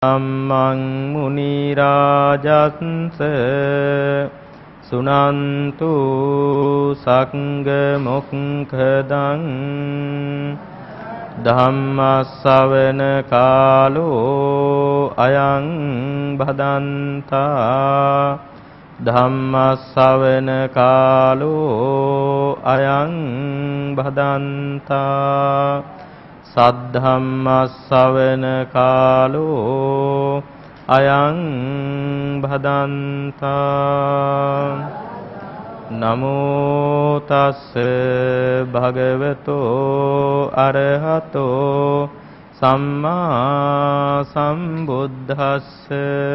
ධම්මං මුනි රාජස්ස සුනන්තු සංඝ මොක්ඛදං ධම්ම ශ්‍රවණ කාලෝ අයං භදන්තා ධම්ම ශ්‍රවණ කාලෝ අයං භදන්තා සද්ධම්ම ශ්‍රවණ කාලෝ අයං භදන්තා නමෝ තස්ස භගවතෝ අරහතෝ සම්මා සම්බුද්දස්ස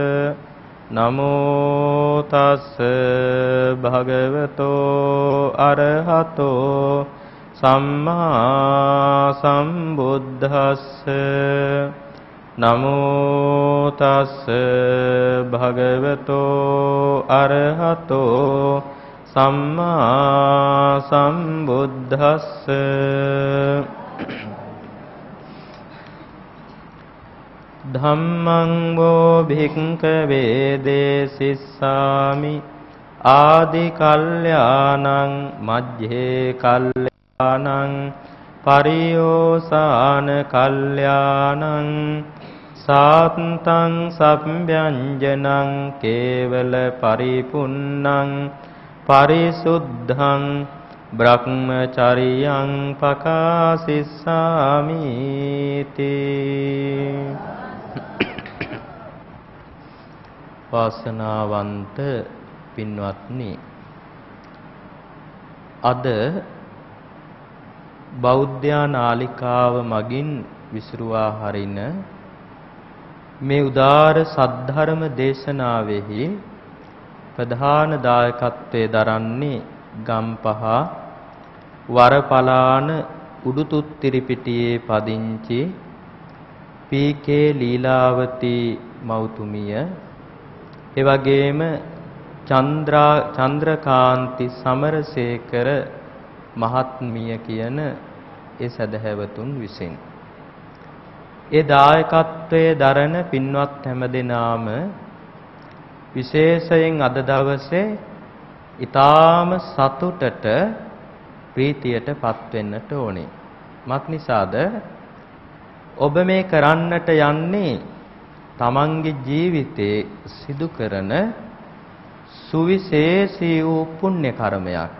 නමෝ තස්ස භගවතෝ අරහතෝ සම්මා සම්බුද්දස්ස නමෝ තස්ස භගවතෝ අරහතෝ සම්මා සම්බුද්දස්ස ධම්මං වෝ භික්ඛවේ දේසිස්සාමි ආදි කල්යාණං මජ්ජේ කල්යාණං පරියෝසాన කල්යාණං සාත්තං සම්භ්‍යංජනං කේවල පරිපුන්නං පරිසුද්ධං බ්‍රහ්මචරියං පකාසිස්සාමි තී වාසනාවන්ත පින්වත්නි, අද බෞද්ධ නාලිකාව මගින් විසුරුවා හරින මේ උදාර සද්ධර්ම දේශනාවෙහි ප්‍රධාන දායකත්වයේ දරන්නේ ගම්පහ වරපලාන උඩුතුත්තිරිපිටියේ පදිංචි පී.කේ. ලීලාවතී මෞතුමිය, එවැගේම චන්ද්‍රකාන්ති සමරසේකර මහත්මිය කියන ඒ සදහැවතුන් විසින් ඒ දායකත්වයේ දරන පින්වත් හැමදෙනාම විශේෂයෙන් අද දවසේ ඊටාම සතුටට ප්‍රීතියට පත් වෙන්නට ඕනේ. මක් නිසාද? ඔබ මේ කරන්නට යන්නේ තමන්ගේ ජීවිතේ සිදු කරන සුවිශේෂී වූ පුණ්‍ය කර්මයක්.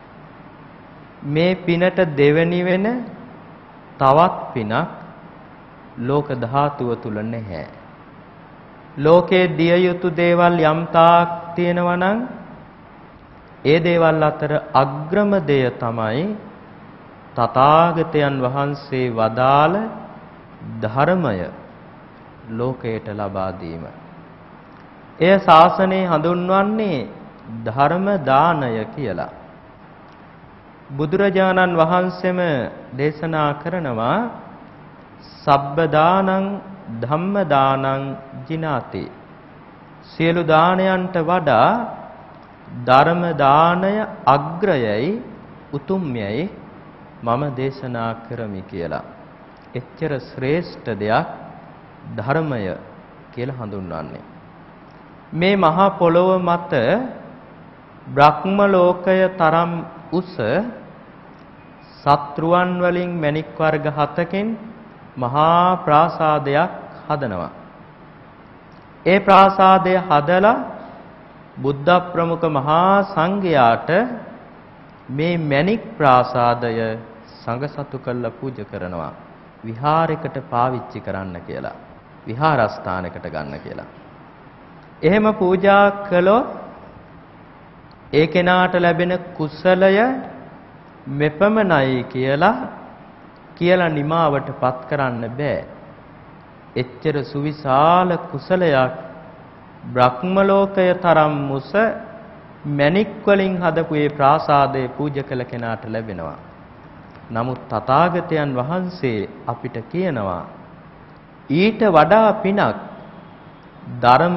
මේ පිනට දෙවැනි වෙන තවත් පිනක් ලෝක ධාතුව තුල නැහැ. ලෝකේ දිය යුතු දේවල් යම් තාක් තියෙනවා නම් ඒ දේවල් අතර අග්‍රම දෙය තමයි තථාගතයන් වහන්සේ වදාළ ධර්මය ලෝකයට ලබා දීම. එය ශාසනයේ හඳුන්වන්නේ ධර්ම දානය කියලා. බුදුරජාණන් වහන්සේම දේශනා කරනවා සබ්බ දානං ධම්ම දානං ජිනාති. සියලු දානයන්ට වඩා ධර්ම දානය අග්‍රයයි උතුම්යයි මම දේශනා කරමි කියලා. එච්චර ශ්‍රේෂ්ඨ දෙයක් ධර්මය කියලා හඳුන්වන්නේ. මේ මහා පොළොව මත බ්‍රහ්ම ලෝකය තරම් උස සත්‍රුවන් වලින් මණික් වර්ග 7කින් මහා ප්‍රාසාදයක් හදනවා. ඒ ප්‍රාසාදය හදලා බුද්ධ ප්‍රමුඛ මහා සංඝයාට මේ මණික් ප්‍රාසාදය සංඝසතු කළා පූජා කරනවා. විහාරයකට පාවිච්චි කරන්න කියලා. විහාරස්ථානයකට ගන්න කියලා. එහෙම පූජා කළොත් ඒ කෙනාට ලැබෙන කුසලය මෙපමණයි කියලා නිමාවටපත් කරන්න බෑ. එච්චර සුවිශාල කුසලයක් බ්‍රහ්ම ලෝකය තරම් මුස මණික් වලින් හදපු ඒ ප්‍රාසාදයේ පූජා කළ කෙනාට ලැබෙනවා. නමුත් තථාගතයන් වහන්සේ අපිට කියනවා ඊට වඩා පිනක් ධර්ම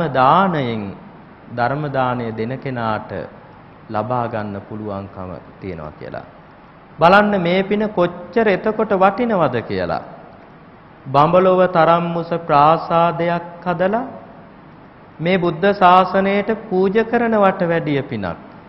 දාණය දෙන කෙනාට ලබා ගන්න පුළුවන්කම තියෙනවා කියලා. බලන්න මේ පින කොච්චර එතකොට වටිනවද කියලා. බඹලොව තරම් මුස ප්‍රාසාදයක් හදලා මේ බුද්ධ ශාසනයට පූජා කරනවට වැඩිය පිනක්.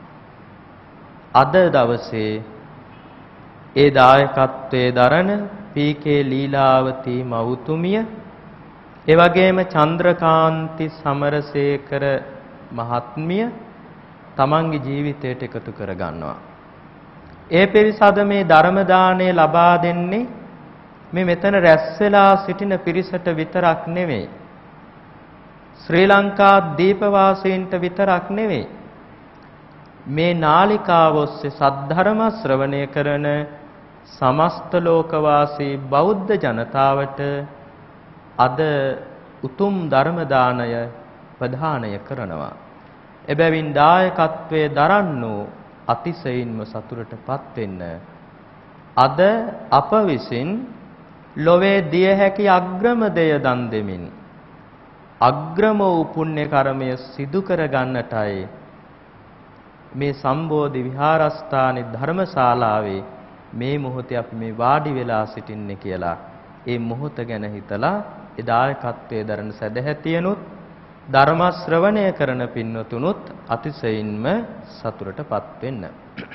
අද දවසේ ඒ දායකත්වයේ දරන පී.කේ. ලීලාවතී මව්තුමිය, ඒ වගේම චන්ද්‍රකාන්ති සමරසේකර මහත්මිය තමන්ගේ ජීවිතයට එකතු කර ගන්නවා. ඒ පිරිස අද මේ ධර්ම දාණය ලබා දෙන්නේ මේ මෙතන රැස් වෙලා සිටින පිරිසට විතරක් නෙවෙයි. ශ්‍රී ලංකා දීපවාසීන්ට විතරක් නෙවෙයි. මේ නාලිකාව ඔස්සේ සද්ධර්ම ශ්‍රවණය කරන සමස්ත ලෝකවාසී බෞද්ධ ජනතාවට අද උතුම් ධර්ම දානය ප්‍රදානය කරනවා. එබැවින් දායකත්වයේ දරන්නෝ අතිශයින්ම සතුටටපත් වෙන්න අද අප විසින් ලොවේ දිය හැකි අග්‍රම දෙය දන් දෙමින් අග්‍රම වූ පුණ්‍ය කර්මය සිදු කර ගන්නටයි මේ සම්බෝධි විහාරස්ථානයේ ධර්මශාලාවේ මේ මොහොතේ අපි මේ වාඩි වෙලා සිටින්නේ කියලා ඒ මොහොත ගැන හිතලා ඒ දායකත්වයේ දරන සදැහැතියනුත් ධර්ම ශ්‍රවණය කරන පින්වතුනුත් අතිශයින්ම සතුටටපත් වෙන්න.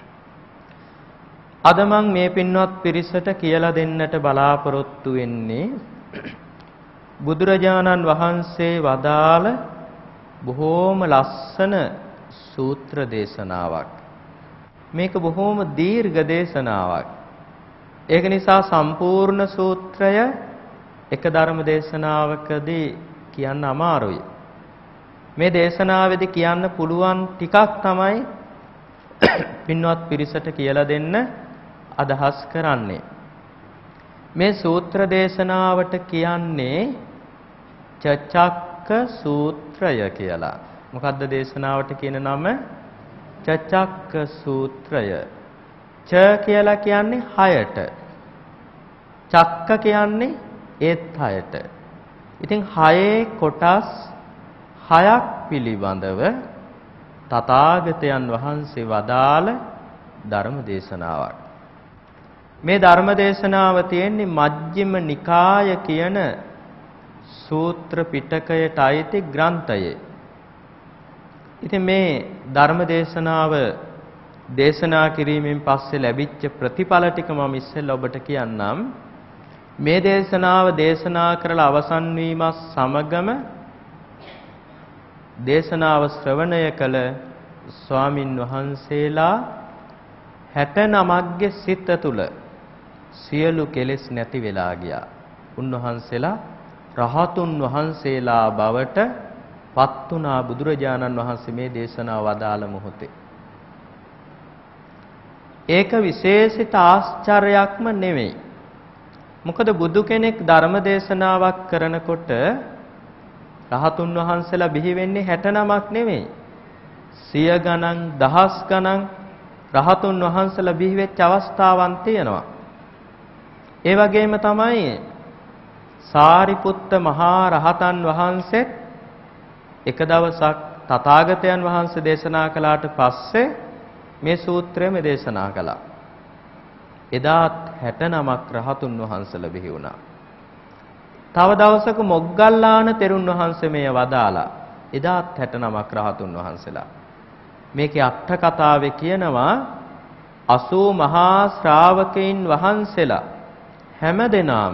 අද මම මේ පින්වත් පිරිසට කියලා දෙන්නට බලාපොරොත්තු වෙන්නේ බුදුරජාණන් වහන්සේ වදාළ බොහෝම ලස්සන සූත්‍ර දේශනාවක්. මේක බොහෝම දීර්ඝ දේශනාවක්. ඒක නිසා සම්පූර්ණ සූත්‍රය එක ධර්ම දේශනාවකදී කියන්න අමාරුයි. මේ දේශනාවේදී කියන්න පුළුවන් ටිකක් තමයි පින්වත් පිරිසට කියලා දෙන්න අදහස් කරන්නේ. මේ සූත්‍ර දේශනාවට කියන්නේ චචක්ක සූත්‍රය කියලා. මොකද්ද දේශනාවට කියන නම? චචක්ක සූත්‍රය. ච කියලා කියන්නේ 6ට. චක්ක කියන්නේ ඒත් 6ට. ඉතින් 6 කොටස් 6ක් පිළිබඳව තථාගතයන් වහන්සේ වදාළ ධර්ම දේශනාවක්. මේ ධර්ම දේශනාව තියෙන්නේ මජ්ක්‍ධිම නිකාය කියන සූත්‍ර පිටකයට අයිති ග්‍රන්ථයේ. ඉතින් මේ ධර්ම දේශනාව දේශනා කිරීමෙන් පස්සේ ලැබිච්ච ප්‍රතිඵල ටික මම ඉස්සෙල්ලා ඔබට කියන්නම්. මේ දේශනාව දේශනා කරලා අවසන් වීමත් සමගම දේශනාව ශ්‍රවණය කළ ස්වාමින් වහන්සේලා 69ගේ සිත තුළ සියලු කෙලෙස් නැති වෙලා ගියා. උන්වහන්සේලා රහතුන් වහන්සේලා බවට පත් වුණා බුදුරජාණන් වහන්සේ මේ දේශනාව වදාළ මොහොතේ. ඒක විශේෂිත ආශ්චර්යයක්ම නෙවෙයි. මොකද බුදු කෙනෙක් ධර්ම දේශනාවක් කරනකොට රහතුන් වහන්සේලා බිහි වෙන්නේ 69ක් නෙවෙයි. සිය ගණන්, දහස් ගණන් රහතුන් වහන්සේලා බිහි වෙච්ච අවස්ථාවන් තියෙනවා. ඒ වගේම තමයි සාරිපුත්ත මහා රහතන් වහන්සේත් එක දවසක් තථාගතයන් වහන්සේ දේශනා කළාට පස්සේ මේ සූත්‍රයම දේශනා කළා. එදාත් 69ක් රහතුන් වහන්සේලා බිහි වුණා. තව දවසක මොග්ගල්ලාන තෙරුන් වහන්සේ මේ වදාලා. එදාත් 69ක් රහතුන් වහන්සේලා. මේකේ අට කතාවේ කියනවා 80 මහා ශ්‍රාවකයන් වහන්සේලා හැමදෙනාම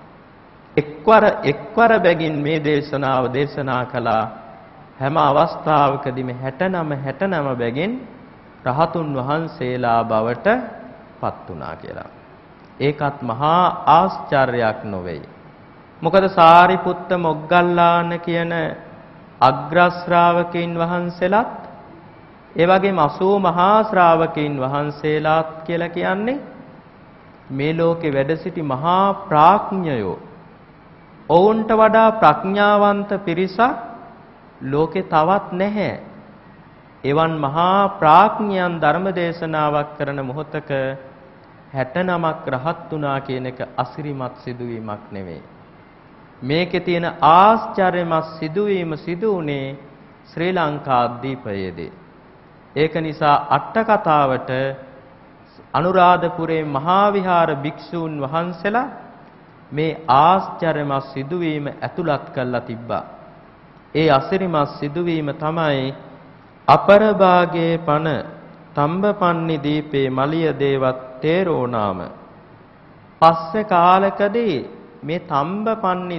එක්වර බැගින් මේ දේශනාව දේශනා කළා. හැම අවස්ථාවකදීම 69 බැගින් රහතුන් වහන්සේලා බවට පත් වුණා කියලා. ඒකත් මහා ආශ්චර්යයක් නොවේයි. මොකද සාරිපුත්ත මොග්ගල්ලාන කියන අග්‍ර ශ්‍රාවකයන් වහන්සේලාත් ඒ වගේම 80 මහා ශ්‍රාවකයන් වහන්සේලාත් කියලා කියන්නේ මේ ලෝකේ වැඩ සිටි මහා ප්‍රඥයෝ. ඔවුන්ට වඩා ප්‍රඥාවන්ත පිරිසක් ලෝකේ තවත් නැහැ. එවන් මහා ප්‍රඥයන් ධර්ම දේශනාවක් කරන මොහොතක 69ක් රහත් වුණා කියන එක අසිරිමත් සිදුවීමක් නෙවෙයි. මේකේ තියෙන ආශ්චර්යමත් සිදුවීම සිදු වුණේ ශ්‍රී ලංකාද්වීපයේදී. ඒක නිසා අට කතාවට අනුරාධපුරේ මහා විහාර භික්ෂූන් වහන්සේලා මේ ආශ්චර්යමත් සිදුවීම ඇතුළත් කරලා තිබ්බා. ඒ අසිරිමත් සිදුවීම තමයි අපරභාගයේ පන තම්බපන්නි දීපේ මලිය දේවත් තේරෝ නාම. පස්සේ කාලකදී මේ තම්බපන්නි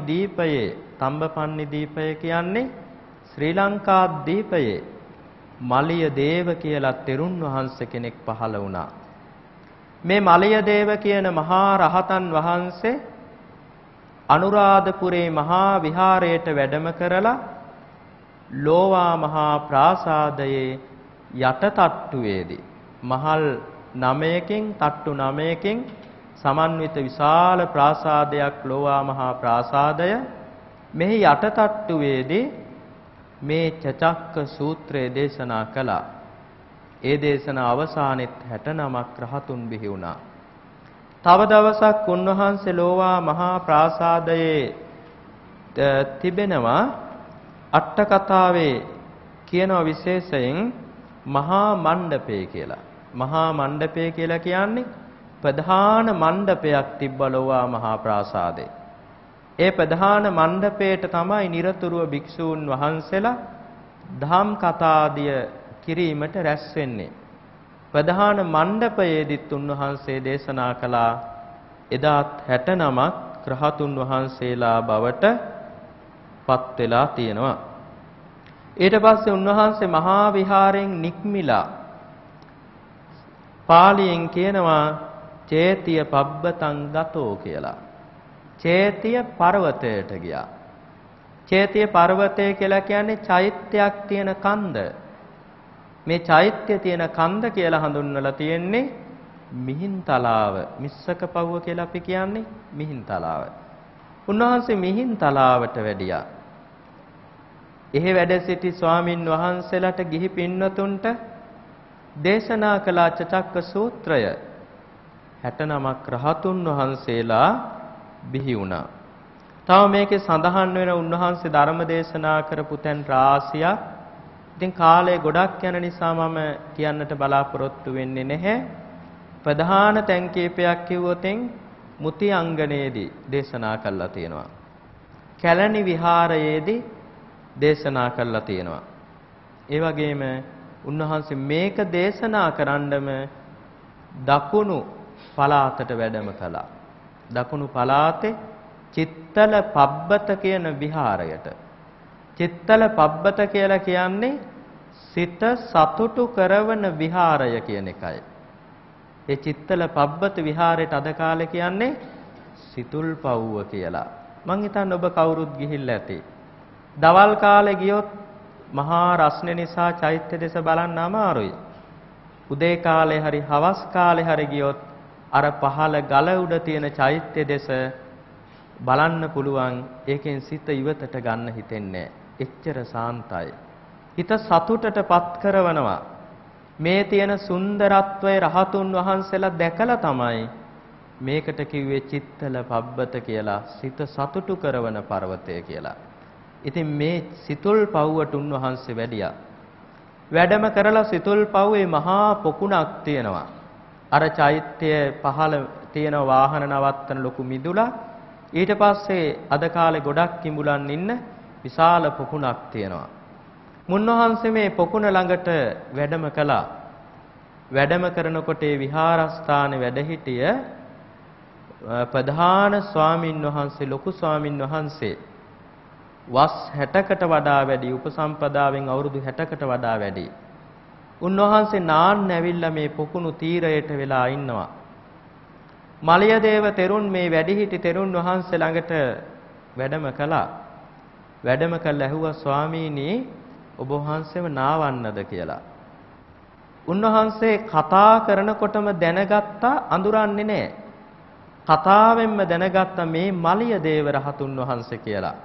දීපය කියන්නේ ශ්‍රී ලංකා දීපයේ මලිය දේව කියලා තෙරුන් වහන්සේ කෙනෙක් පහළ වුණා. මේ මලිය දේව කියන මහා රහතන් වහන්සේ අනුරාධපුරේ මහා විහාරයට වැඩම කරලා ලෝවා මහා ප්‍රාසාදයේ යටටට්ටුවේදී මහල් 9කින් තට්ටු 9කින් සමන්විත විශාල ප්‍රාසාදයක් ලෝවා මහා ප්‍රාසාදය මෙහි යටටට්ටුවේදී මේ චචක්ක සූත්‍රය දේශනා කළා. ඒ දේශනා අවසානෙත් 69ක් රහතුන් බිහි වුණා. තව දවසක් උන්වහන්සේ ලෝවා මහා ප්‍රාසාදයේ තිබෙනවා අට කතාවේ කියනවා විශේෂයෙන් මහා මණ්ඩපය කියලා. මහා මණ්ඩපය කියලා කියන්නේ ප්‍රධාන මණ්ඩපයක් තිබ්බ ලෝවා මහා ප්‍රාසාදේ. ඒ ප්‍රධාන මණ්ඩපයට තමයි නිරතුරුව භික්ෂූන් වහන්සේලා ධම් කතාදිය කිරීමට රැස් වෙන්නේ. ප්‍රධාන මණ්ඩපයේදීත් උන්වහන්සේ දේශනා කළා එදාත් 69ක් රහතුන් වහන්සේලා බවට පත් වෙලා තියෙනවා. ඊට පස්සේ උන්වහන්සේ මහා විහාරයෙන් නික්මිලා පාලියෙන් කියනවා චේතිය පබ්බතං ගතෝ කියලා. චේතිය පර්වතයට ගියා. චේතිය පර්වතය කියලා කියන්නේ චෛත්‍යයක් තියෙන කන්ද. මේ චෛත්‍ය තියෙන කන්ද කියලා හඳුන්වලා තියෙන්නේ මිහින්තලාව. මිස්සක පවුව කියලා අපි කියන්නේ මිහින්තලාව. උන්වහන්සේ මිහින්තලාවට වැඩියා. එහි වැඩ සිටි ස්වාමින් වහන්සේලාට ගිහි පින්වතුන්ට දේශනා කළ චචක්ක සූත්‍රය 69ක් රහතුන් වහන්සේලා බිහි වුණා. තව මේකේ සඳහන් වෙන උන්වහන්සේ ධර්ම දේශනා කරපු තැන් රාශියක්. ඉතින් කාලය ගොඩක් යන නිසා මම කියන්නට බලාපොරොත්තු වෙන්නේ නැහැ. ප්‍රධාන තැන් කීපයක් කිව්වොතින් මුති අංගණයේදී දේශනා කළා තියෙනවා. කැලණි විහාරයේදී දේශනා කළා තියෙනවා. ඒ වගේම උන්වහන්සේ මේක දේශනා කරන්නම දකුණු පළාතට වැඩම කළා. දකුණු පළාතේ චිත්තල පබ්බත කියන විහාරයට. චිත්තල පබ්බත කියලා කියන්නේ සිත සතුටු කරවන විහාරය කියන එකයි. ඒ චිත්තල පබ්බත විහාරයට අද කාලේ කියන්නේ සිතුල් පව්ව කියලා. මං හිතන්නේ ඔබ කවුරුත් ගිහිල්ලා ඇති. දවල් කාලේ ගියොත් මහා රස්නේ නිසා චෛත්‍ය දෙස බලන්න අමාරුයි. උදේ කාලේ හරි හවස් කාලේ හරි ගියොත් අර පහළ ගල උඩ තියෙන චෛත්‍ය දෙස බලන්න පුළුවන්. ඒකෙන් සිත ඉවතට ගන්න හිතෙන්නේ. එච්චර සාන්තයි. හිත සතුටටපත් කරවනවා. මේ තියෙන සුන්දරත්වයේ රහතුන් වහන්සේලා දැකලා තමයි මේකට කිව්වේ චිත්තල පබ්බත කියලා. සිත සතුටු කරවන පර්වතය කියලා. ඉතින් මේ සිතුල් පව්වට උන්වහන්සේ වැඩියා. වැඩම කරලා සිතුල් පව්වේ මහා පොකුණක් තියෙනවා. අර චෛත්‍ය පහළ තියෙන වාහන නවත්තන ලොකු මිදුලා. ඊට පස්සේ අද කාලේ ගොඩක් කිඹුලන් ඉන්න විශාල පොකුණක් තියෙනවා. මුන්නවහන්සේ මේ පොකුණ ළඟට වැඩම කළා. වැඩම කරනකොට ඒ විහාරස්ථානයේ වැඩ සිටිය ප්‍රධාන ස්වාමින් වහන්සේ ලොකු ස්වාමින් වහන්සේ වස් 60කට වඩා වැඩි උපසම්පදාවෙන් අවුරුදු 60කට වඩා වැඩි. උන්වහන්සේ නාන්න ඇවිල්ලා මේ පොකුණු තීරයට වෙලා ඉන්නවා. මලියදේව තෙරුන් මේ වැඩිහිටි තෙරුන් වහන්සේ ළඟට වැඩම කළා. වැඩම කළා ඇහුවා ස්වාමීනි ඔබ වහන්සේව නාවන්නද කියලා. උන්වහන්සේ කතා කරනකොටම දැනගත්තා අඳුරන්නේ නැහැ. කතාවෙන්ම දැනගත්තා මේ මලියදේව රහතුන් වහන්සේ කියලා.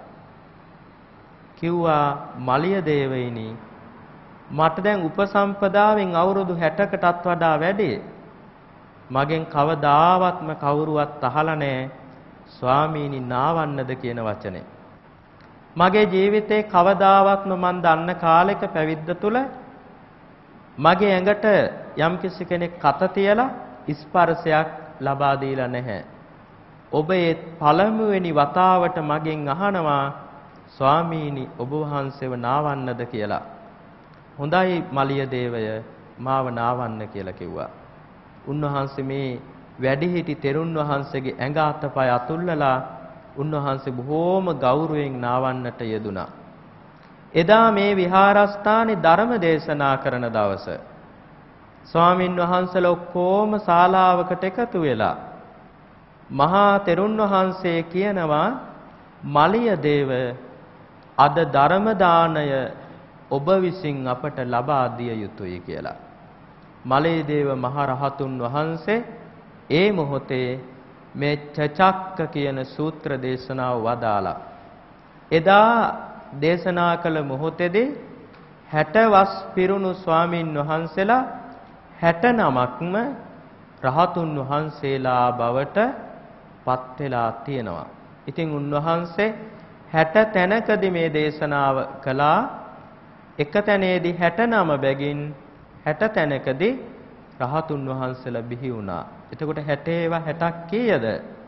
කිව්වා මලියදේවයිනි මට දැන් උපසම්පදාවෙන් අවුරුදු 60කටත් වඩා වැඩි. මගෙන් කවදාවත්ම කවුරුවත් අහලා නැහැ ස්වාමීනි නාවන්නද කියන වචනේ. මගේ ජීවිතේ කවදාවත්ම මන් දන්න කාලෙක පැවිද්ද තුල මගේ ඇඟට යම්කිසි කෙනෙක් කත තියලා ස්පර්ශයක් ලබා දීලා නැහැ. ඔබ ඒ පළමුවෙනි වතාවට මගෙන් අහනවා ස්වාමීනි ඔබ වහන්සේව නාවන්නද කියලා. හොඳයි මලිය දේවය මාව නාවන්න කියලා කිව්වා. උන්වහන්සේ මේ වැඩිහිටි තෙරුන් වහන්සේගේ ඇඟ අතපය අතුල්ලලා උන්වහන්සේ බොහෝම ගෞරවයෙන් නාවන්නට යෙදුණා. එදා මේ විහාරස්ථානයේ ධර්ම දේශනා කරන දවස ස්වාමින් වහන්සේලා ඔක්කොම ශාලාවකට එකතු වෙලා මහා තෙරුන් වහන්සේ කියනවා මලිය දේව අද ධර්ම දානය ඔබ විසින් අපට ලබා දිය යුතුයි කියලා. මලිය දේව මහ රහතුන් වහන්සේ ඒ මොහොතේ මේ චචක්ක කියන සූත්‍ර දේශනාව වදාලා. එදා දේශනා කළ මොහොතේදී 60 වස් පිරුණු ස්වාමින් වහන්සේලා 69ක්ම රහතුන් වහන්සේලා බවට පත් වෙලා තියෙනවා. ඉතින් උන්වහන්සේ 60 තැනකදී මේ දේශනාව කළා. එක තැනේදී 69 බැගින් 60 තැනකදී රහතුන් වහන්සේලා බිහි වුණා. එතකොට 60 ඒවා 60ක් කීයද?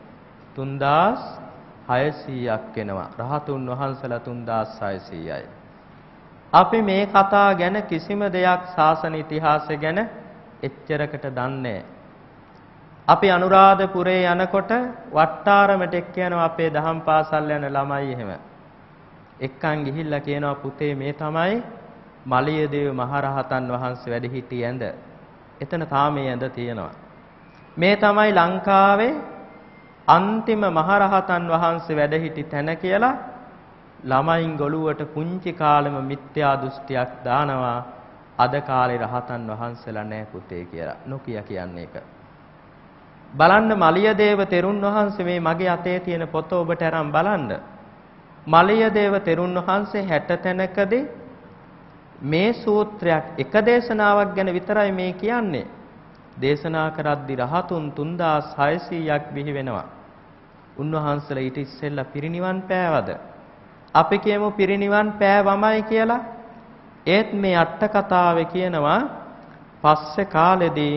3600ක් වෙනවා. රහතුන් වහන්සේලා 3600යි. අපි මේ කතා ගැන කිසිම දෙයක් ශාසන ඉතිහාසය ගැන එච්චරකට දන්නේ නැහැ. අපි අනුරාධපුරේ යනකොට වට්ටාරමට එක්ක යනවා අපේ දහම් පාසල් යන ළමයි එහෙම. එක්කන් ගිහිල්ලා කියනවා පුතේ මේ තමයි මලියදේව මහරහතන් වහන්සේ වැඩ සිටි ඇඳ. එතන තාම මේ ඇඳ තියෙනවා. මේ තමයි ලංකාවේ අන්තිම මහරහතන් වහන්සේ වැඩ සිටි තැන කියලා ළමයින් ගොළුවට පුංචි කාලෙම මිත්‍යා දෘෂ්ටියක් දානවා. අද කාලේ රහතන් වහන්සේලා නැහැ පුතේ කියලා. නොකිය කියන්නේ ඒක. බලන්න මලියදේව තෙරුන් වහන්සේ මේ මගේ අතේ තියෙන පොත ඔබට අරන් බලන්න. මලියදේව තෙරුන් වහන්සේ 60 තැනකදී මේ සූත්‍රයක් එක දේශනාවක් ගැන විතරයි මේ කියන්නේ. දේශනා කරද්දී රහතුන් 3600ක් බිහි වෙනවා. උන්වහන්සේලා ඊට ඉස්සෙල්ලා පිරිනිවන් පෑවද? අපි කියමු පිරිනිවන් පෑවමයි කියලා. ඒත් මේ අට කතාවේ කියනවා පස්සේ කාලෙදී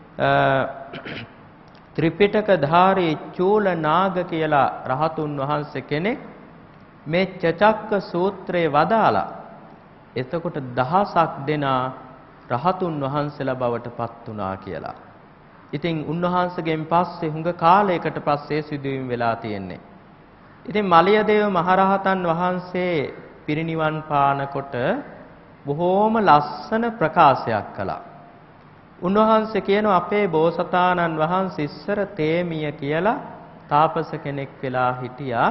ත්‍රිපිටක ධාරී චූල නාග කියලා රහතුන් වහන්සේ කෙනෙක් මේ චචක්ක සූත්‍රයේ වදාලා. එතකොට දහසක් දෙනා රහතුන් වහන්සේලා බවට පත් වුණා කියලා. ඉතින් උන්වහන්සේගෙන් පස්සේ හුඟ කාලයකට පස්සේ සිදුවීම් වෙලා තියෙන්නේ. ඉතින් මලියදේව මහරහතන් වහන්සේ පිරිනිවන් පානකොට බොහෝම ලස්සන ප්‍රකාශයක් කළා. උන්වහන්සේ කියනවා අපේ බෝසතාණන් වහන්සේ ඉස්සර තේමිය කියලා තාපස කෙනෙක් වෙලා හිටියා.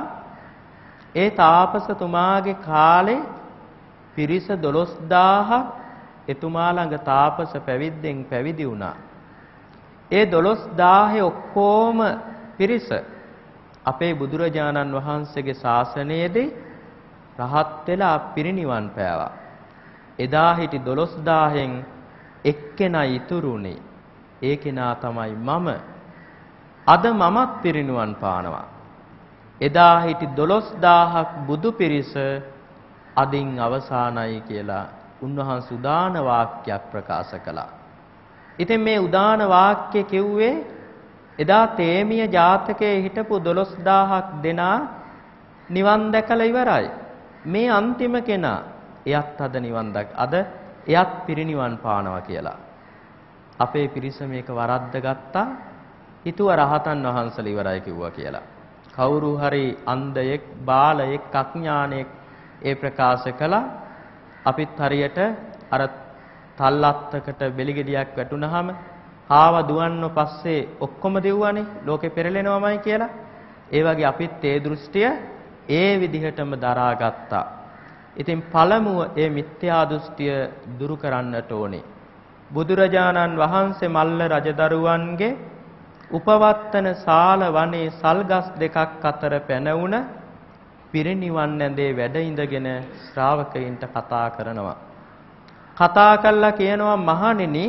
ඒ තාපසතුමාගේ කාලේ පිරිස 12000ක් එතුමා ළඟ තාපස පැවිද්දෙන් පැවිදි වුණා. ඒ 12000 ඔක්කොම පිරිස අපේ බුදුරජාණන් වහන්සේගේ ශාසනයේදී රහත් වෙලා පිරිනිවන් පෑවා. එදා හිටි 12000න් එක්කෙනා ඉතුරුනේ. ඒ කෙනා තමයි මම. අද මමත් පිරිනිවන් පානවා. එදා හිටි 12000ක් බුදු පිරිස අදින් අවසానයි කියලා උන්වහන්සේ උදාන වාක්‍යයක් ප්‍රකාශ කළා. ඉතින් මේ උදාන වාක්‍ය කිව්වේ එදා තේමිය ජාතකයේ හිටපු 12000ක් දෙනා නිවන් දැකලා ඉවරයි. මේ අන්තිම කෙනා එයත් අද නිවන් අද එයත් පිරිනිවන් පානවා කියලා. අපේ පිරිස මේක වරද්දගත්තා. හිතුව රහතන් වහන්සේලා ඉවරයි කිව්වා කියලා. කවුරු හරි අන්ධයෙක්, බාලයෙක්, අඥානෙක් ඒ ප්‍රකාශ කළා. අපිත් හරියට අර තල්ලත්තකට බෙලිගෙඩියක් වැටුනහම ආව දුවන්න පස්සේ ඔක්කොම දෙව්වනේ ලෝකෙ පෙරලෙනවමයි කියලා. ඒ වගේ අපිත් ඒ දෘෂ්ටිය ඒ විදිහටම දරාගත්තා. ඉතින් පළමුව ඒ මිත්‍යා දෘෂ්ටිය දුරු කරන්නට ඕනේ. බුදුරජාණන් වහන්සේ මල්ල රජදරුවන්ගේ උපවත්තන ශාල වනේ සල්ගස් දෙකක් අතර පැනවුණ පිරිනිවන් ඇඳේ වැඩ ඉඳගෙන ශ්‍රාවකයින්ට කතා කරනවා. කතා කළා කියනවා මහණෙනි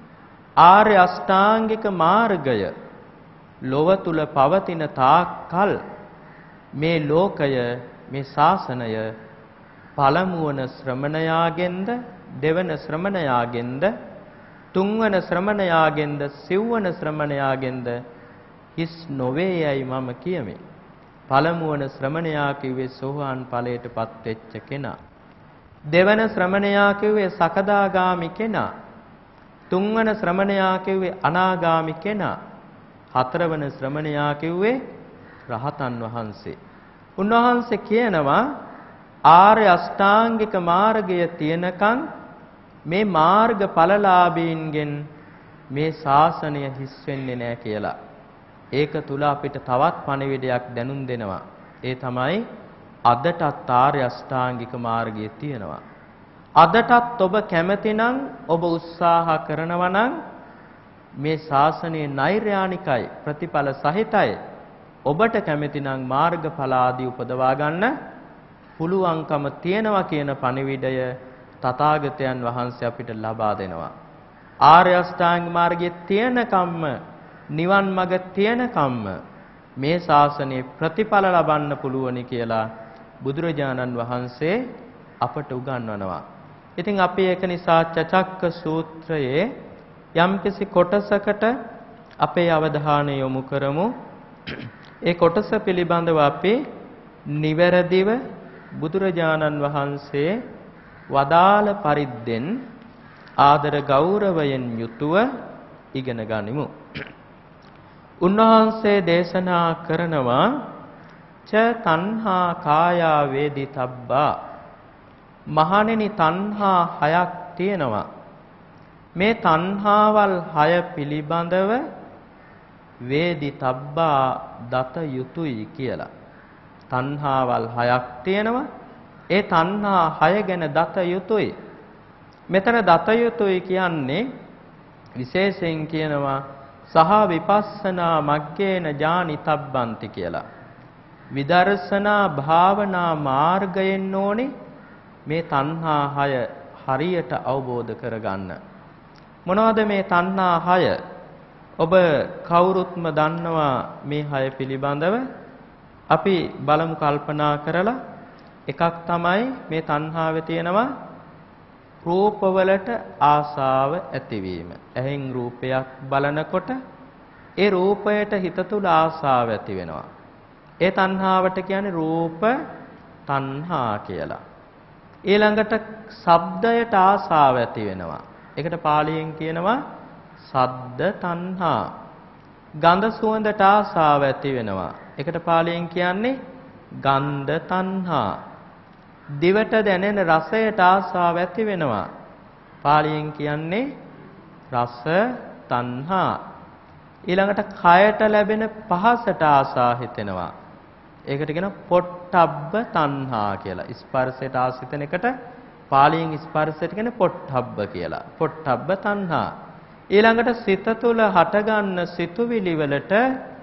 ආර්ය අෂ්ටාංගික මාර්ගය ලොව තුල පවතින තාක්කල් මේ ලෝකය මේ ශාසනය පළමුවන ශ්‍රමණයාගෙන්ද දෙවන ශ්‍රමණයාගෙන්ද තුන්වන ශ්‍රමණයාගෙන්ද සිව්වන ශ්‍රමණයාගෙන්ද හිස් නොවේ යයි මම කියමි. පළමුවන ශ්‍රමණයා කිව්වේ සෝවාන් ඵලයටපත් වෙච්ච කෙනා. දෙවන ශ්‍රමණයා කිව්වේ සකදාගාමි කෙනා. තුන්වන ශ්‍රමණයා කිව්වේ අනාගාමි කෙනා. හතරවන ශ්‍රමණයා කිව්වේ රහතන් වහන්සේ. උන්වහන්සේ කියනවා ආර්ය අෂ්ටාංගික මාර්ගය තියෙනකන් මේ මාර්ග ඵලලාභීන්ගෙන් මේ ශාසනය හිස් වෙන්නේ නැහැ කියලා. ඒක තුල අපිට තවත් පණිවිඩයක් දැනුම් දෙනවා. ඒ තමයි අදටත් ආර්ය අෂ්ටාංගික මාර්ගය තියෙනවා. අදටත් ඔබ කැමතිනම් ඔබ උත්සාහ කරනවා නම් මේ ශාසනයේ නෛර්යානිකයි ප්‍රතිඵල සහිතයි. ඔබට කැමතිනම් මාර්ගඵල ආදී උපදවා ගන්න පුළුවන්කම තියෙනවා කියන පණිවිඩය තථාගතයන් වහන්සේ අපිට ලබා දෙනවා. ආර්ය අෂ්ටාංග මාර්ගයේ තියෙනකම්ම නිවන් මඟ තියෙනකම්ම මේ ශාසනයේ ප්‍රතිඵල ලබන්න පුළුවනි කියලා බුදුරජාණන් වහන්සේ අපට උගන්වනවා. ඉතින් අපි ඒක නිසා චචක්ක සූත්‍රයේ යම්කිසි කොටසකට අපේ අවධානය යොමු කරමු. ඒ කොටස පිළිබඳව අපි නිවැරදිව බුදුරජාණන් වහන්සේ වදාළ පරිද්දෙන් ආදර ගෞරවයෙන් යුතුව ඉගෙන ගනිමු. උන්වහන්සේ දේශනා කරනවා ච තණ්හා කායා වේදිතබ්බා. මහණෙනි තණ්හා හයක් තියෙනවා. මේ තණ්හාවල් හය පිළිබඳව වේදිතබ්බා දත යුතුයි කියලා. තණ්හාවල් හයක් තියෙනවා. ඒ තණ්හා හය ගැන දත යුතුයි. මෙතන දත යුතුයි කියන්නේ විශේෂයෙන් කියනවා සහ විපස්සනා මග්ගේන ඥානිතබ්බන්ති කියලා. විදර්ශනා භාවනා මාර්ගයෙන් ඕනේ මේ තණ්හා හය හරියට අවබෝධ කරගන්න. මොනවද මේ තණ්හා හය? ඔබ කවුරුත්ම දන්නවා මේ හය පිළිබඳව. අපි බලමු කල්පනා කරලා. එකක් තමයි මේ තණ්හාවේ තියෙනවා රූපවලට ආසාව ඇතිවීම. ඇහෙන් රූපයක් බලනකොට ඒ රූපයට හිත තුල ආසාව ඇති වෙනවා. ඒ තණ්හාවට කියන්නේ රූප තණ්හා කියලා. ඊළඟට ශබ්දයට ආසාව ඇති වෙනවා. ඒකට පාලියෙන් කියනවා සද්ද තණ්හා. ගන්ධ සුවඳට ආසාව ඇති වෙනවා. ඒකට පාලියෙන් කියන්නේ ගන්ධ තණ්හා. දිවට දැනෙන රසයට ආසාව ඇති වෙනවා. පාලියෙන් කියන්නේ රස තණ්හා. ඊළඟට කයට ලැබෙන පහසට ආසා හිතෙනවා. ඒකට කියනවා පොට්ටබ්බ තණ්හා කියලා. ස්පර්ශයට ආසිතන එකට පාලියෙන් ස්පර්ශයට කියන්නේ පොට්ටබ්බ කියලා. පොට්ටබ්බ තණ්හා. ඊළඟට සිත තුළ හටගන්න සිතුවිලි වලට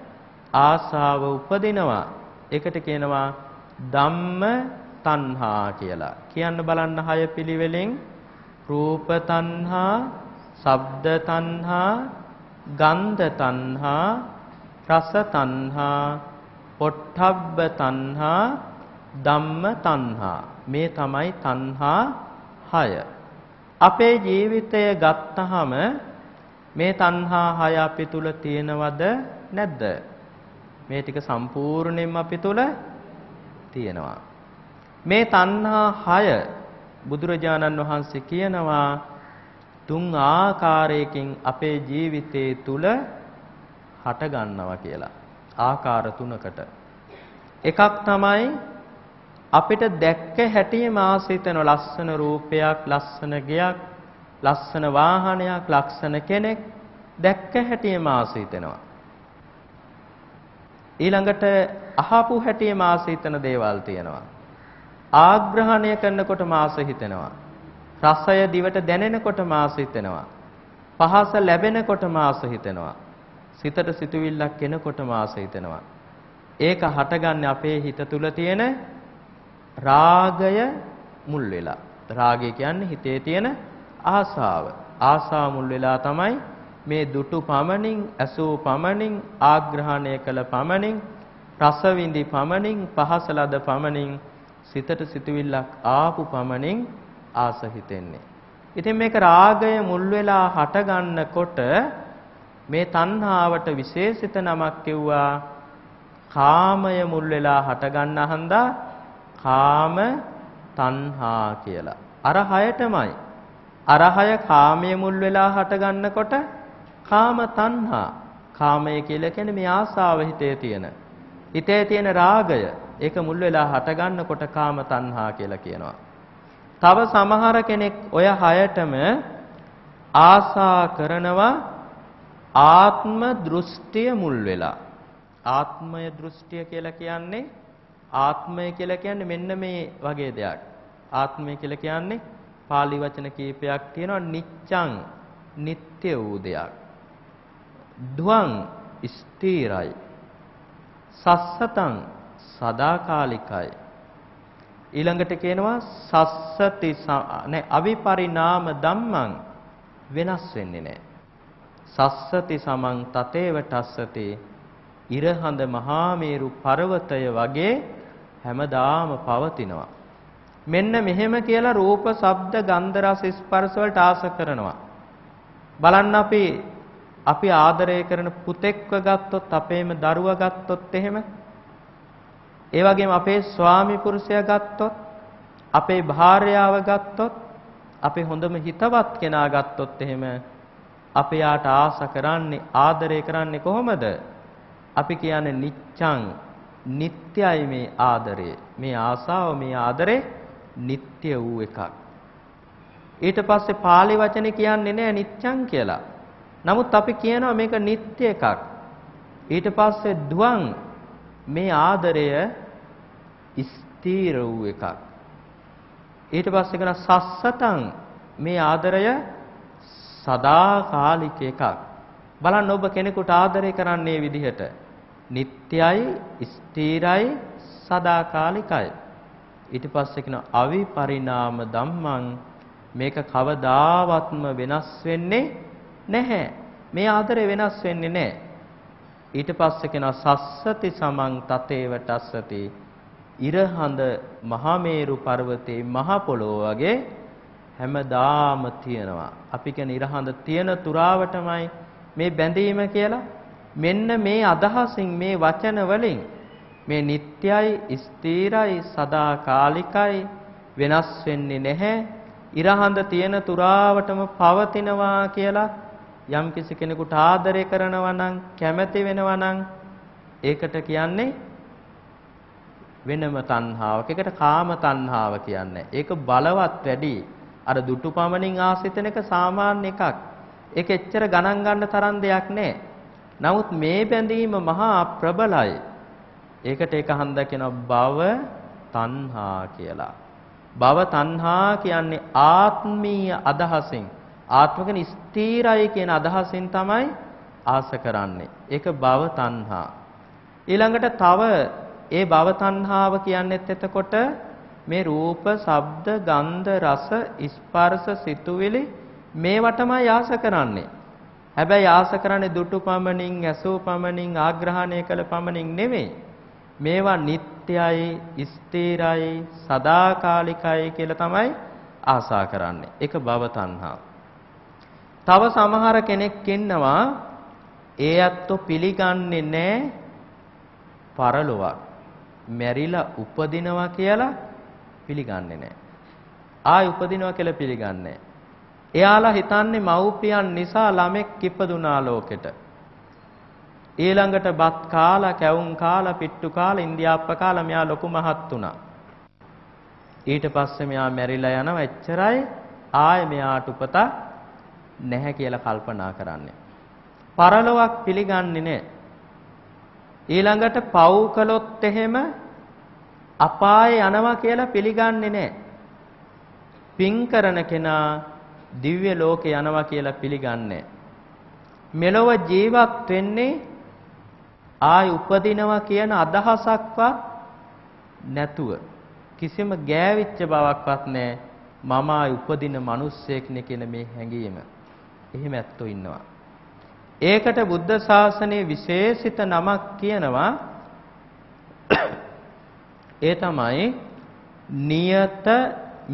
ආසාව උපදිනවා. ඒකට කියනවා ධම්ම තණ්හා කියලා. කියන්න බලන්න හය පිළිවෙලින් රූප තණ්හා, ශබ්ද තණ්හා, ගන්ධ තණ්හා, රස තණ්හා, පොට්ටබ්බ තණ්හා, ධම්ම තණ්හා. මේ තමයි තණ්හා 6. අපේ ජීවිතය ගත්තහම මේ තණ්හා 6 අපි තුල තියෙනවද නැද්ද? මේ ටික සම්පූර්ණයෙන්ම අපි තුල තියෙනවා. මේ තණ්හා 6 බුදුරජාණන් වහන්සේ කියනවා 3 ආකාරයකින් අපේ ජීවිතයේ තුල හට ගන්නවා කියලා. ආකාර 3කට. එකක් තමයි අපිට දැක්ක හැටිම ආසිතන ලස්සන රූපයක්, ලස්සන ගෙයක්, ලස්සන වාහනයක්, ලස්සන කෙනෙක් දැක්ක හැටිම ආසිතනවා. ඊළඟට අහපු හැටිම ආසිතන දේවල් තියෙනවා. ආග්‍රහණය කරනකොට මාස හිතෙනවා. රසය දිවට දැනෙනකොට මාස හිතෙනවා. පහස ලැබෙනකොට මාස හිතෙනවා. සිතට සිතුවිල්ලක් එනකොට මාස හිතෙනවා. ඒක හටගන්නේ අපේ හිත තුල තියෙන රාගය මුල් වෙලා. රාගය කියන්නේ හිතේ තියෙන ආසාව. ආසාව මුල් වෙලා තමයි මේ දුටු පමණින්, ඇසූ පමණින්, ආග්‍රහණය කළ පමණින්, රස විඳි පමණින්, පහස ලද පමණින්, සිතට සිතුවිල්ලක් ආපු පමණින් ආස හිතෙන්නේ. ඉතින් මේක රාගය මුල් වෙලා හට ගන්නකොට මේ තණ්හාවට විශේෂිත නමක් කිව්වා කාමය මුල් වෙලා හට ගන්න හන්දා කාම තණ්හා කියලා. අර හයටමයි. අර හය කාමයේ මුල් වෙලා හට ගන්නකොට කාම තණ්හා. කාමය කියලා කියන්නේ මේ ආසාව හිතේ තියෙන. හිතේ තියෙන රාගය. ඒක මුල් වෙලා හට ගන්නකොට කාම තණ්හා කියලා කියනවා. තව සමහර කෙනෙක් ඔය හයටම ආසා කරනවා ආත්ම දෘෂ්ටිය මුල් වෙලා. ආත්මය දෘෂ්ටිය කියලා කියන්නේ ආත්මය කියලා කියන්නේ මෙන්න මේ වගේ දෙයක්. ආත්මය කියලා කියන්නේ පාලි වචන කීපයක් තියෙනවා. නිච්ඡං නিত্য වූ දෙයක්. ද්වං ස්ථිරයි. සස්සතං සදාකාලිකයි. ඊළඟට කියනවා සස්සති අවිපරිණාම ධම්මං වෙනස් වෙන්නේ නැහැ. සස්සති සමං තතේව ටස්සති ඉරහඳ මහා මේරු පර්වතය වගේ හැමදාම පවතිනවා. මෙන්න මෙහෙම කියලා රූප, ශබ්ද, ගන්ධ, රස, ස්පර්ශ වලට ආස කරනවා. බලන්න අපි ආදරය කරන පුතෙක්ව ගත්තොත්, අපේම දරුවා ගත්තොත් එහෙම, ඒ වගේම අපේ ස්වාමි පුරුෂයා ගත්තොත්, අපේ භාර්යාව ගත්තොත්, අපේ හොඳම හිතවත් කෙනා ගත්තොත් එහෙම අපි යාට ආස කරන්නේ, ආදරය කරන්නේ කොහොමද? අපි කියන්නේ නිච්ඡං නිට්ටයයි මේ ආදරය. මේ ආසාව, මේ ආදරේ නිට්ටය වූ එකක්. ඊට පස්සේ පාලි වචනේ කියන්නේ නෑ නිච්ඡං කියලා. නමුත් අපි කියනවා මේක නිට්ටය එකක්. ඊට පස්සේ ද්වං මේ ආදරය ස්ථීර වූ එකක්. ඊට පස්සේ කරන සස්සතං මේ ආදරය සදාකාලික එකක්. බලන්න ඔබ කෙනෙකුට ආදරය කරන්නේ විදිහට නිට්ටයයි, ස්ථිරයි, සදාකාලිකයි. ඊට පස්සේ කියන අවිපරිණාම ධම්මං මේක කවදාවත්ම වෙනස් වෙන්නේ නැහැ. මේ ආදරය වෙනස් වෙන්නේ නැහැ. ඊට පස්සේ කියන සස්සති සමං තතේව ටස්සති ඉරහඳ මහමේරු පර්වතේ මහ පොළොව වගේ හැමදාම තියෙනවා. අපි කියන ඉරහඳ තියෙන තුරාවටමයි මේ බැඳීම කියලා. මෙන්න මේ අදහසින්, මේ වචන වලින් මේ නිට්ටයයි, ස්ථිරයි, සදාකාලිකයි, වෙනස් වෙන්නේ නැහැ, ඉරහඳ තියෙන තුරාවටම පවතිනවා කියලා යම් කිසි කෙනෙකුට ආදරය කරනවා නම්, කැමැති වෙනවා නම් ඒකට කියන්නේ වෙනම තණ්හාවක්. ඒකට කාම තණ්හාව කියන්නේ. ඒක බලවත් වැඩි. අර දුටු පමණින් ආසිතන එක සාමාන්‍ය එකක්. ඒක එච්චර ගණන් ගන්න තරම් දෙයක් නෑ. නමුත් මේ බැඳීම මහා ප්‍රබලයි. ඒකට ඒක හන්ද කියනවා භව තණ්හා කියලා. භව තණ්හා කියන්නේ ආත්මීය අදහසින්, ආත්ම කියන ස්ථිරයි කියන අදහසින් තමයි ආස කරන්නේ. ඒක භව තණ්හා. ඊළඟට තව ඒ භව තණ්හාව කියන්නේත් එතකොට මේ රූප, ශබ්ද, ගන්ධ, රස, ස්පර්ශ, සිතුවිලි මේවටමයි ආස කරන්නේ. හැබැයි ආස කරන්නේ දුටු පමණින්, ඇසූ පමණින්, ආග්‍රහණය කළ පමණින් නෙමෙයි. මේවා නිට්ටයයි, ස්ථිරයි, සදාකාලිකයි කියලා තමයි ආසා කරන්නේ. ඒක භව තණ්හා. තව සමහර කෙනෙක් ඉන්නවා ඒ අත්ව පිළිගන්නේ නැහැ පරලොවක්. මැරිලා උපදිනවා කියලා පිළිගන්නේ නැහැ. ආයි උපදිනවා කියලා පිළිගන්නේ නැහැ. එයාලා හිතන්නේ මව්පියන් නිසා ළමෙක් ඉපදුනා ලෝකෙට. ඊළඟට බත් කාලා, කැවුම් කාලා, පිට්ටු කාලා, ඉන්දියාප්ප කාලා මෙයා ලොකු මහත් වුණා. ඊට පස්සේ මෙයා මැරිලා යනවා, එච්චරයි. ආයෙ මෙයාට උපත නැහැ කියලා කල්පනා කරන්නේ. පරලොවක් පිළිගන්නේ නැහැ. ඊළඟට පව් කළොත් එහෙම අපායේ යනවා කියලා පිළිගන්නේ නැහැ. පින් කරන කෙනා දිව්‍ය ලෝකේ යනවා කියලා පිළිගන්නේ. මෙලොව ජීවත් වෙන්නේ ආයි උපදිනවා කියන අදහසක්වත් නැතුව, කිසිම ගෑවිච්ච බවක්වත් නැහැ. මම ආයි උපදින මිනිස්සෙක් නේ කියන මේ හැඟීම. එහෙම ඇත්තෝ ඉන්නවා. ඒකට බුද්ධ ශාසනයේ විශේෂිත නමක් කියනවා. ඒ තමයි නියත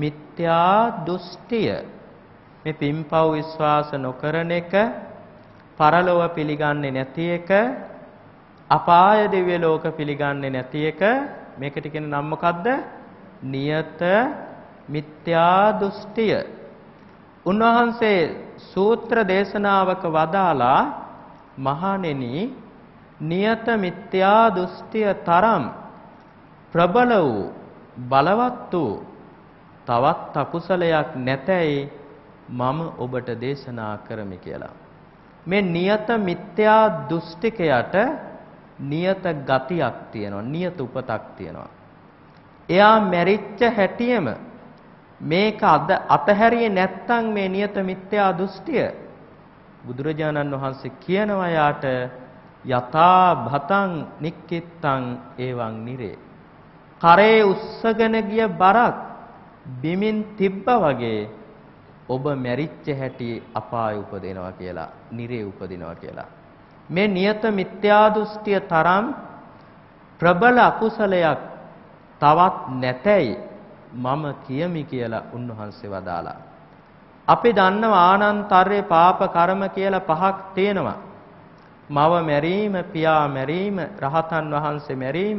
මිත්‍යා දෘෂ්ටිය. මේ පින්පව් විශ්වාස නොකරන එක, පරලොව පිළිගන්නේ නැති එක, අපාය දිව්‍ය ලෝක පිළිගන්නේ නැති එක, මේකට කියන නම මොකද්ද? නියත මිත්‍යා දෘෂ්ටිය. උන්වහන්සේ සූත්‍ර දේශනාවක වදාලා මහණෙනි, නියත මිත්‍යා දෘෂ්ටිය තරම් ප්‍රබල වූ බලවත් වූ තවත් අකුසලයක් නැතයි මම ඔබට දේශනා කරමි කියලා. මේ නියත මිත්‍යා දෘෂ්ටිකයට නියත ගතියක් තියෙනවා, නියත උපතක් තියෙනවා. එයා මැරිච්ච හැටියෙම මේක අතහැරියේ නැත්තම් මේ නියත මිත්‍යා දෘෂ්ටිය බුදුරජාණන් වහන්සේ කියනවා යාට යථා භතං නික්කිත්තං එවං නිරේ. කරේ උස්සගෙන ගිය බරක් බිමින් තිබ්බා වගේ ඔබ මැරිච්ච හැටි අපාය උපදිනවා කියලා, නිරේ උපදිනවා කියලා. මේ නියත මිත්‍යා දෘෂ්ටිය තරම් ප්‍රබල අකුසලයක් තවත් නැතයි මම කියමි කියලා උන්වහන්සේ වදාලා. අපි දන්නවා ආනන්තරේ පාප කර්ම කියලා පහක් තියෙනවා. මව මැරීම, පියා මැරීම, රහතන් වහන්සේ මැරීම,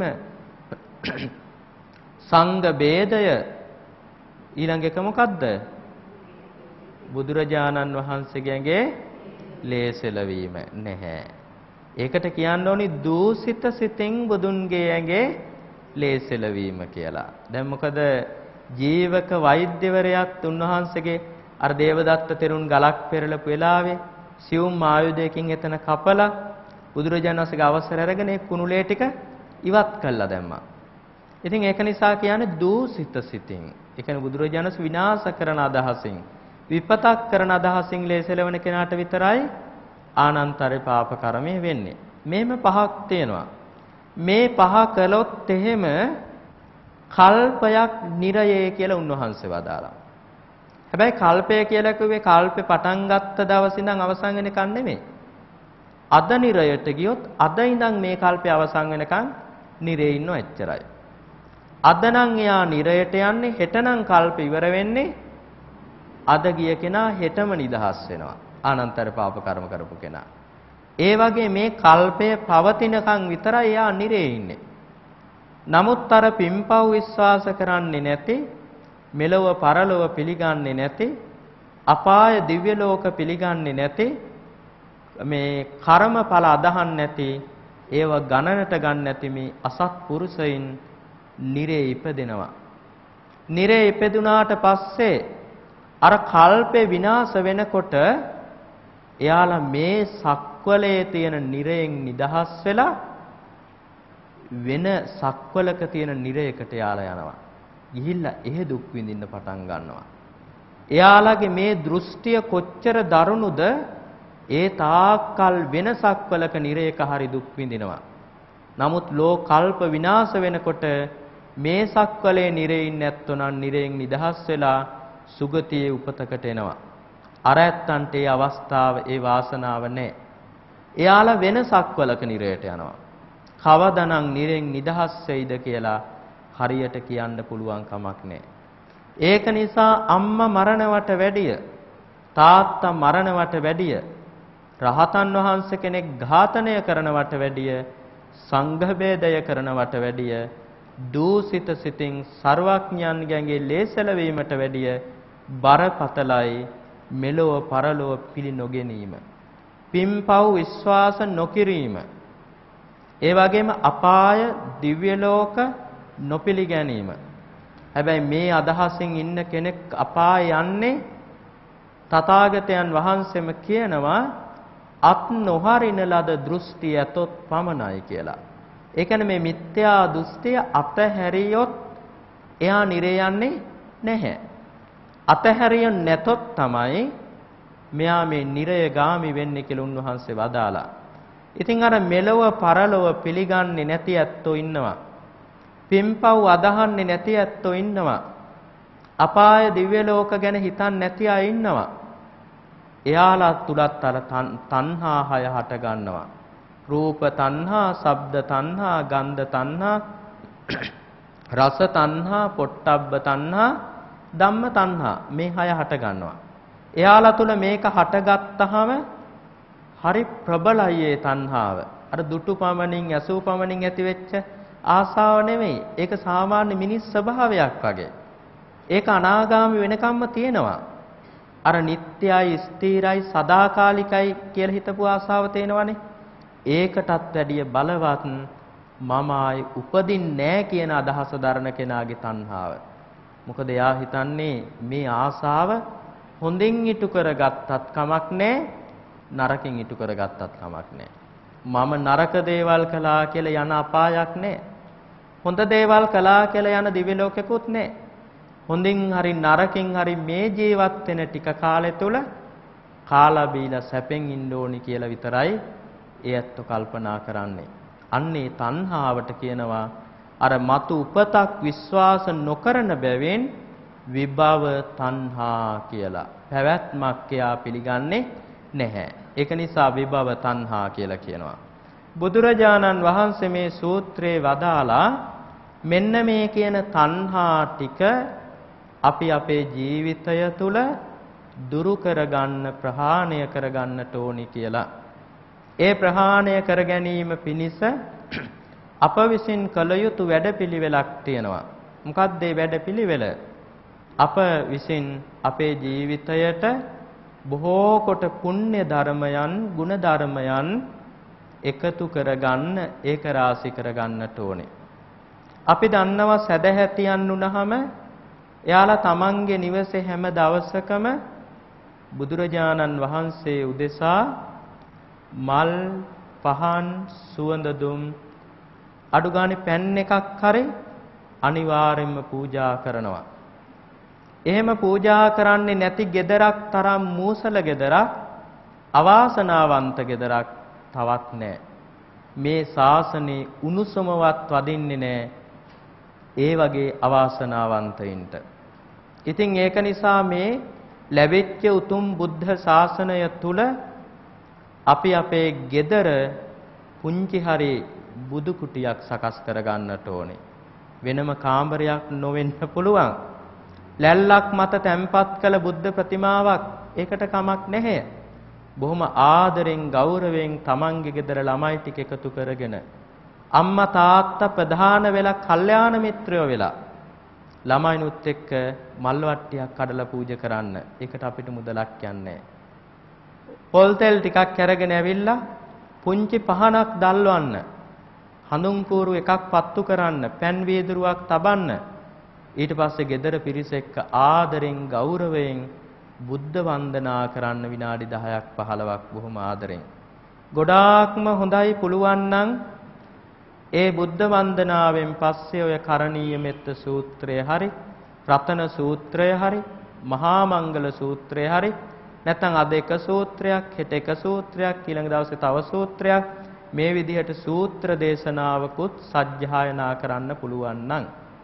සංඝ ભેදය, ඊළඟ එක මොකද්ද? බුදුරජාණන් වහන්සේගේ ලේසෙලවීම නැහැ. ඒකට කියන්න ඕනි දූසිත සිතින් බුදුන්ගේ ඇඟේ ලේසෙලවීම කියලා. දැන් මොකද ජීවක වෛද්‍යවරයාත් උන්වහන්සේගේ අර දේවදත්ත තෙරුන් ගලක් පෙරලපු වෙලාවේ සියුම් ආයුධයකින් එතන කපලා බුදුරජාණන් වහන්සේගේ අවසර අරගෙන ඒ කුණුලේ ටික ඉවත් කළා දැම්මා. ඉතින් ඒක නිසා කියන්නේ දූසිත සිතින්. ඒ කියන්නේ බුදුරජාණන් වහන්සේ විනාශ කරන අදහසින්, විපතක් කරන අදහසින් ලේසලවන කෙනාට විතරයි ආනන්තරේ පාප කර්මය වෙන්නේ. මේම පහක් තියෙනවා. මේ පහ කළොත් එහෙම කල්පයක් නිරයේ කියලා උන්වහන්සේ වදාලා. හැබැයි කල්පය කියලා කිව්වේ කල්පේ පටන් ගත්ත දවසේ ඉඳන් අවසන් වෙනකන් නෙමෙයි. අද නිරයට ගියොත් අද ඉඳන් මේ කල්පය අවසන් වෙනකන් නිරේ ඉන්නව එච්චරයි. අද නම් එයා නිරයට යන්නේ, හෙට නම් කල්ප ඉවර වෙන්නේ. අද ගිය කෙනා හෙටම නිදහස් වෙනවා. ආනන්තර පාප කර්ම කරපු කෙනා. ඒ වගේ මේ කල්පය පවතිනකන් විතරයි එයා නිරේ ඉන්නේ. නමුත් අර පින්පව් විශ්වාස කරන්නේ නැති, මෙලොව පරලොව පිළිගන්නේ නැති, අපාය දිව්‍ය ලෝක පිළිගන්නේ නැති, මේ කර්මඵල අදහන් නැති, ඒව ගණනට ගන්න නැති මේ අසත්පුරුෂයින් නිරේ ඉපදෙනවා. නිරේ ඉපදුනාට පස්සේ අර කල්පේ විනාශ වෙනකොට එයාලා මේ සක්වලේ තියෙන නිරයෙන් නිදහස් වෙලා වෙන සක්වලක තියෙන නිරයකට යාලා යනවා. ගිහිල්ලා එහෙ දුක් විඳින්න පටන් ගන්නවා. එයාලගේ මේ දෘෂ්ටිය කොච්චර දරුණුද, ඒ තාක්කල් වෙන සක්වලක නිරයක හරි දුක් විඳිනවා. නමුත් කල්ප විනාශ වෙනකොට මේ සක්වලේ නිරෙයින් නැත්තොනම් නිරයෙන් නිදහස් වෙලා සුගතියේ උපතකට එනවා. අර ඇත්තන්ට ඒ අවස්ථාව, ඒ වාසනාව නැහැ. එයාලා වෙන සක්වලක නිරයට යනවා. කවදානම් නිරෙන් නිදහස් වෙයිද කියලා හරියට කියන්න පුළුවන් කමක් නැහැ. ඒක නිසා අම්මා මරණවට වැඩිය, තාත්තා මරණවට වැඩිය, රහතන් වහන්සේ කෙනෙක් ඝාතනය කරනවට වැඩිය, සංඝ ભેදය කරනවට වැඩිය, දූසිත සිතින් සර්වඥයන්ගේ ලේසල වීමට වැඩිය බරපතලයි මෙලොව පරලොව පිළි නොගැනීම, පින්පව් විශ්වාස නොකිරීම, ඒ වගේම අපාය දිව්‍ය ලෝක නොපිළිගැනීම. හැබැයි මේ අදහසින් ඉන්න කෙනෙක් අපාය යන්නේ තථාගතයන් වහන්සේම කියනවා අත් නොහරින ලද දෘෂ්ටි ඇතොත් පමණයි කියලා. ඒ කියන්නේ මේ මිත්‍යා දෘෂ්ටිය අතහැරියොත් එයා නිරේ යන්නේ නැහැ. අතහැරිය නැතොත් තමයි මෙයා මේ නිරය ගාමි වෙන්නේ කියලා උන්වහන්සේ වදාලා. ඉතින් අර මෙලොව පරලොව පිළිගන්නේ නැති ඇත්තෝ ඉන්නවා. පින්පව් අදහන්නේ නැති ඇත්තෝ ඉන්නවා. අපාය දිව්‍ය ලෝක ගැන හිතන්නේ නැති අය ඉන්නවා. එයාලා තුලත් අර තණ්හා හය හට ගන්නවා. රූප තණ්හා, ශබ්ද තණ්හා, ගන්ධ තණ්හා, රස තණ්හා, පොට්ටබ්බ තණ්හා, ධම්ම තණ්හා, මේ හය හට ගන්නවා. එයාලා තුල මේක හටගත්තාම හරි ප්‍රබලයි ඒ තණ්හාව. අර දුටු පමණින් ඇසූ පමණින් ඇති වෙච්ච ආසාව නෙමෙයි. ඒක සාමාන්‍ය මිනිස් ස්වභාවයක් වගේ. ඒක අනාගාමී වෙනකම්ම තියෙනවා. අර නිට්ටයයි ස්ථිරයි සදාකාලිකයි කියලා හිතපු ආසාව තේනවනේ. ඒකටත් වැඩිය බලවත් මම ආයි උපදින්නේ නැහැ කියන අදහස දරන කෙනාගේ තණ්හාව. මොකද එයා හිතන්නේ මේ ආසාව හොඳින් ඉටු කරගත්තත් කමක් නැහැ, නරකින් ඉටු කරගත්තත් කමක් නැහැ. මම නරක දේවල් කළා කියලා යන අපායක් නැහැ. හොඳ දේවල් කළා කියලා යන දිව්‍ය ලෝකෙකුත් නැහැ. හොඳින් හරි නරකින් හරි මේ ජීවත් වෙන ටික කාලය තුල කාලා බීලා සැපෙන් ඉන්න ඕනි කියලා විතරයි ඒත් කල්පනා කරන්නේ. අන්නේ තණ්හාවට කියනවා අර මතු උපතක් විශ්වාස නොකරන බැවින් විභව තණ්හා කියලා. පැවැත්මක් එයා පිළිගන්නේ නැහැ. ඒක නිසා විභව තණ්හා කියලා කියනවා. බුදුරජාණන් වහන්සේ මේ සූත්‍රයේ වදාලා මෙන්න මේ කියන තණ්හා ටික අපි අපේ ජීවිතය තුළ දුරු කරගන්න ප්‍රහාණය කරගන්නට ඕනි කියලා. ඒ ප්‍රහාණය කර ගැනීම පිණිස අප විසින් කළ යුතු වැඩපිළිවෙලක් තියෙනවා. මොකක්ද ඒ වැඩපිළිවෙල? අප විසින් අපේ ජීවිතයට බොහෝ කොට පුණ්‍ය ධර්මයන්, ගුණ ධර්මයන් එකතු කරගන්න, ඒක රාශි කරගන්නට ඕනේ. අපි දන්නවා සදහැතියන් වුණාම එයාලා තමන්ගේ නිවසේ හැම දවසකම බුදුරජාණන් වහන්සේ උදෙසා මල්, පහන්, සුවඳ දුම් අඩු ගානේ පැන් එකක් හරි අනිවාර්යයෙන්ම පූජා කරනවා. එහෙම පූජා කරන්නේ නැති ගෙදරක් තරම් මූසල ගෙදරක්, අවාසනාවන්ත ගෙදරක් තවත් නැහැ. මේ ශාසනේ උණුසුමවත් වදින්නේ නැහැ ඒ වගේ අවාසනාවන්තයින්ට. ඉතින් ඒක නිසා මේ ලැබෙච්ච උතුම් බුද්ධ ශාසනය තුල අපි අපේ ගෙදර පුංචි හරි බුදු කුටියක් සකස් කරගන්නට ඕනේ. වෙනම කාමරයක් නොවෙන්න පුළුවන්. ලැල්ලක් මත තැන්පත් කළ බුද්ධ ප්‍රතිමාවක් ඒකට කමක් නැහැ. බොහොම ආදරෙන් ගෞරවයෙන් තමන්ගේ ගෙදර ළමයි ටික එකතු කරගෙන අම්මා තාත්තා ප්‍රධාන වෙලා කල්යාණ මිත්‍රයෝ වෙලා ළමයිනුත් එක්ක මල් වට්ටියක් කඩලා පූජා කරන්න. ඒකට අපිට මුදලක් යන්නේ. පොල් තෙල් ටිකක් අරගෙන ඇවිල්ලා පුංචි පහනක් දැල්වන්න. හඳුන් කූරු එකක් පත්තු කරන්න, පෑන් වීදුරුවක් තබන්න. ඊට පස්සේ ගෙදර පිරිස එක්ක ආදරෙන් ගෞරවයෙන් බුද්ධ වන්දනා කරන්න විනාඩි 10ක් 15ක් බොහොම ආදරෙන්. ගොඩාක්ම හොඳයි පුළුවන් නම් ඒ බුද්ධ වන්දනාවෙන් පස්සේ ඔය කරණීය මෙත්ත සූත්‍රය හරි, රතන සූත්‍රය හරි, මහා මංගල සූත්‍රය හරි, නැත්නම් අද එක සූත්‍රයක්, හෙට එක සූත්‍රයක්, ඊළඟ දවසේ තව සූත්‍රයක්, මේ විදිහට සූත්‍ර දේශනාවකුත් සජ්ජායනා කරන්න පුළුවන් නම්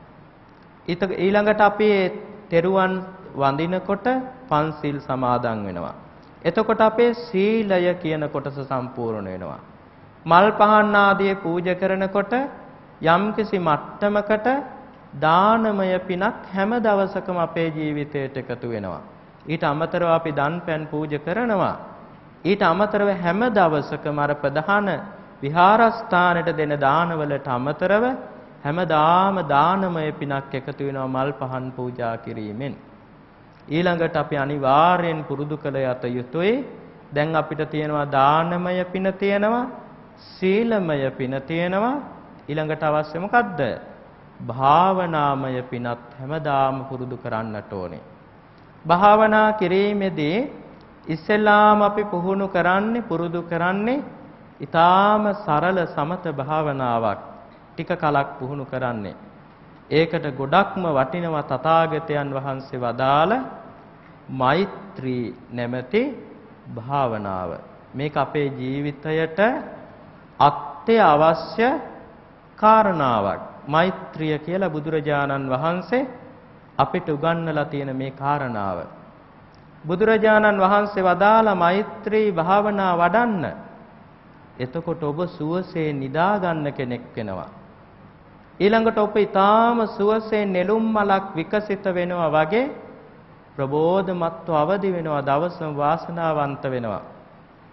ඊළඟට අපි තෙරුවන් වඳිනකොට පන්සිල් සමාදන් වෙනවා. එතකොට අපේ සීලය කියන කොටස සම්පූර්ණ වෙනවා. මල් පහන් ආදී පූජා කරනකොට යම්කිසි මට්ටමකට දානමය පිනක් හැම දවසකම අපේ ජීවිතයට එකතු වෙනවා. ඊට අමතරව අපි දන් පෙන් පූජා කරනවා. ඊට අමතරව හැම දවසකම අර ප්‍රධාන විහාරස්ථානයට දෙන දානවලට අමතරව හැමදාම දානමය පිනක් එකතු වෙනවා මල් පහන් පූජා කිරීමෙන්. ඊළඟට අපි අනිවාර්යෙන් පුරුදු කළ යුතුයි. දැන් අපිට තියෙනවා දානමය පින තියෙනවා, සීලමය පින තියෙනවා. ඊළඟට අවශ්‍ය මොකද්ද? භාවනාමය පිනත් හැමදාම පුරුදු කරන්නට ඕනේ. භාවනා කිරීමේදී ඉස්සෙල්ලාම අපි පුහුණු කරන්නේ, පුරුදු කරන්නේ ඊටාම සරල සමත භාවනාවක්. ටික කලක් පුහුණු කරන්නේ. ඒකට ගොඩක්ම වටිනවා තථාගතයන් වහන්සේ වදාළ මෛත්‍රී නැමැති භාවනාව. මේක අපේ ජීවිතයට අත්‍යවශ්‍ය කාරණාවක්. මෛත්‍රිය කියලා බුදුරජාණන් වහන්සේ අපිට උගන්වලා තියෙන මේ කාරණාව. බුදුරජාණන් වහන්සේ වදාළ මෛත්‍රී භාවනා වඩන්න. එතකොට ඔබ සුවසේ නිදා ගන්න කෙනෙක් වෙනවා. ඊළඟට ඔබ ඊටාම සුවසේ නෙළුම් මලක් විකසිත වෙනවා වගේ ප්‍රබෝධමත්ව අවදි වෙනවා, දවසම වාසනාවන්ත වෙනවා.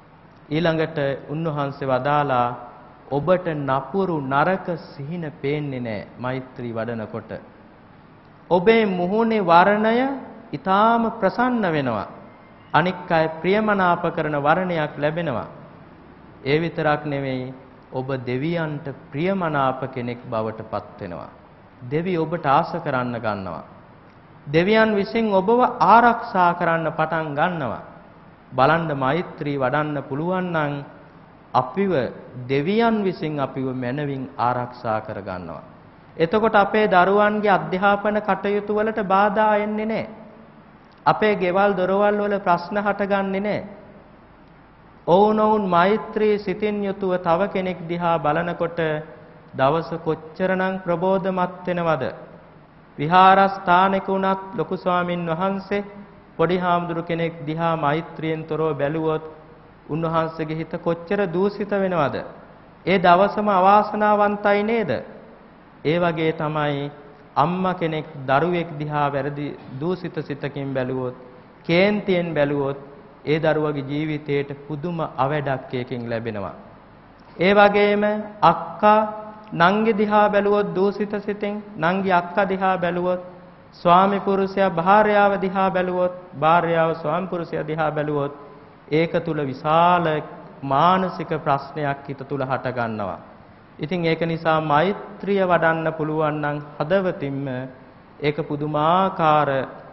ඊළඟට උන්වහන්සේ වදාලා ඔබට නපුරු නරක සිහින පේන්නේ නැහැ මෛත්‍රී වඩනකොට. ඔබේ මුහුණේ වර්ණය ඊටාම ප්‍රසන්න වෙනවා. අනික් අය ප්‍රියමනාප කරන වර්ණයක් ලැබෙනවා. ඒ විතරක් නෙවෙයි ඔබ දෙවියන්ට ප්‍රියමනාප කෙනෙක් බවට පත් වෙනවා. දෙවි ඔබට ආස කරන්න ගන්නවා. දෙවියන් විසින් ඔබව ආරක්ෂා කරන්න පටන් ගන්නවා. බලන්න මෛත්‍රී වඩන්න පුළුවන් නම් අපිව දෙවියන් විසින් අපිව මැනවින් ආරක්ෂා කර ගන්නවා. එතකොට අපේ දරුවන්ගේ අධ්‍යාපන කටයුතු වලට බාධා එන්නේ නැහැ. අපේ ගෙවල් දොරවල් වල ප්‍රශ්න හටගන්නේ නැහැ. ඔවුනොවුන් මෛත්‍රී සිතින් යුතුව තව කෙනෙක් දිහා බලනකොට දවස කොච්චරනම් ප්‍රබෝධමත් වෙනවද? විහාරස්ථානක උනත් ලොකු ස්වාමින් වහන්සේ පොඩි හාමුදුරු කෙනෙක් දිහා මෛත්‍රියෙන් තොරව බැලුවොත් උන්වහන්සේගේ හිත කොච්චර දූෂිත වෙනවද? ඒ දවසම අවාසනාවන්තයි නේද? ඒ වගේ තමයි අම්මා කෙනෙක් දරුවෙක් දිහා වැරදි දූෂිත සිතකින් බැලුවොත්, කේන්තියෙන් බැලුවොත් ඒ දරුවගේ ජීවිතයට පුදුම අවැඩක් එකකින් ලැබෙනවා. ඒ වගේම අක්කා නංගි දිහා බැලුවොත් දූෂිත සිතෙන්, නංගි අක්කා දිහා බැලුවොත්, ස්වාමි පුරුෂයා භාර්යාව දිහා බැලුවොත්, භාර්යාව ස්වාමි පුරුෂයා දිහා බැලුවොත් ඒක තුල විශාල මානසික ප්‍රශ්නයක් හිත තුල හට ගන්නවා. ඉතින් ඒක නිසා මෛත්‍රිය වඩන්න පුළුවන් නම් හදවතින්ම ඒක පුදුමාකාර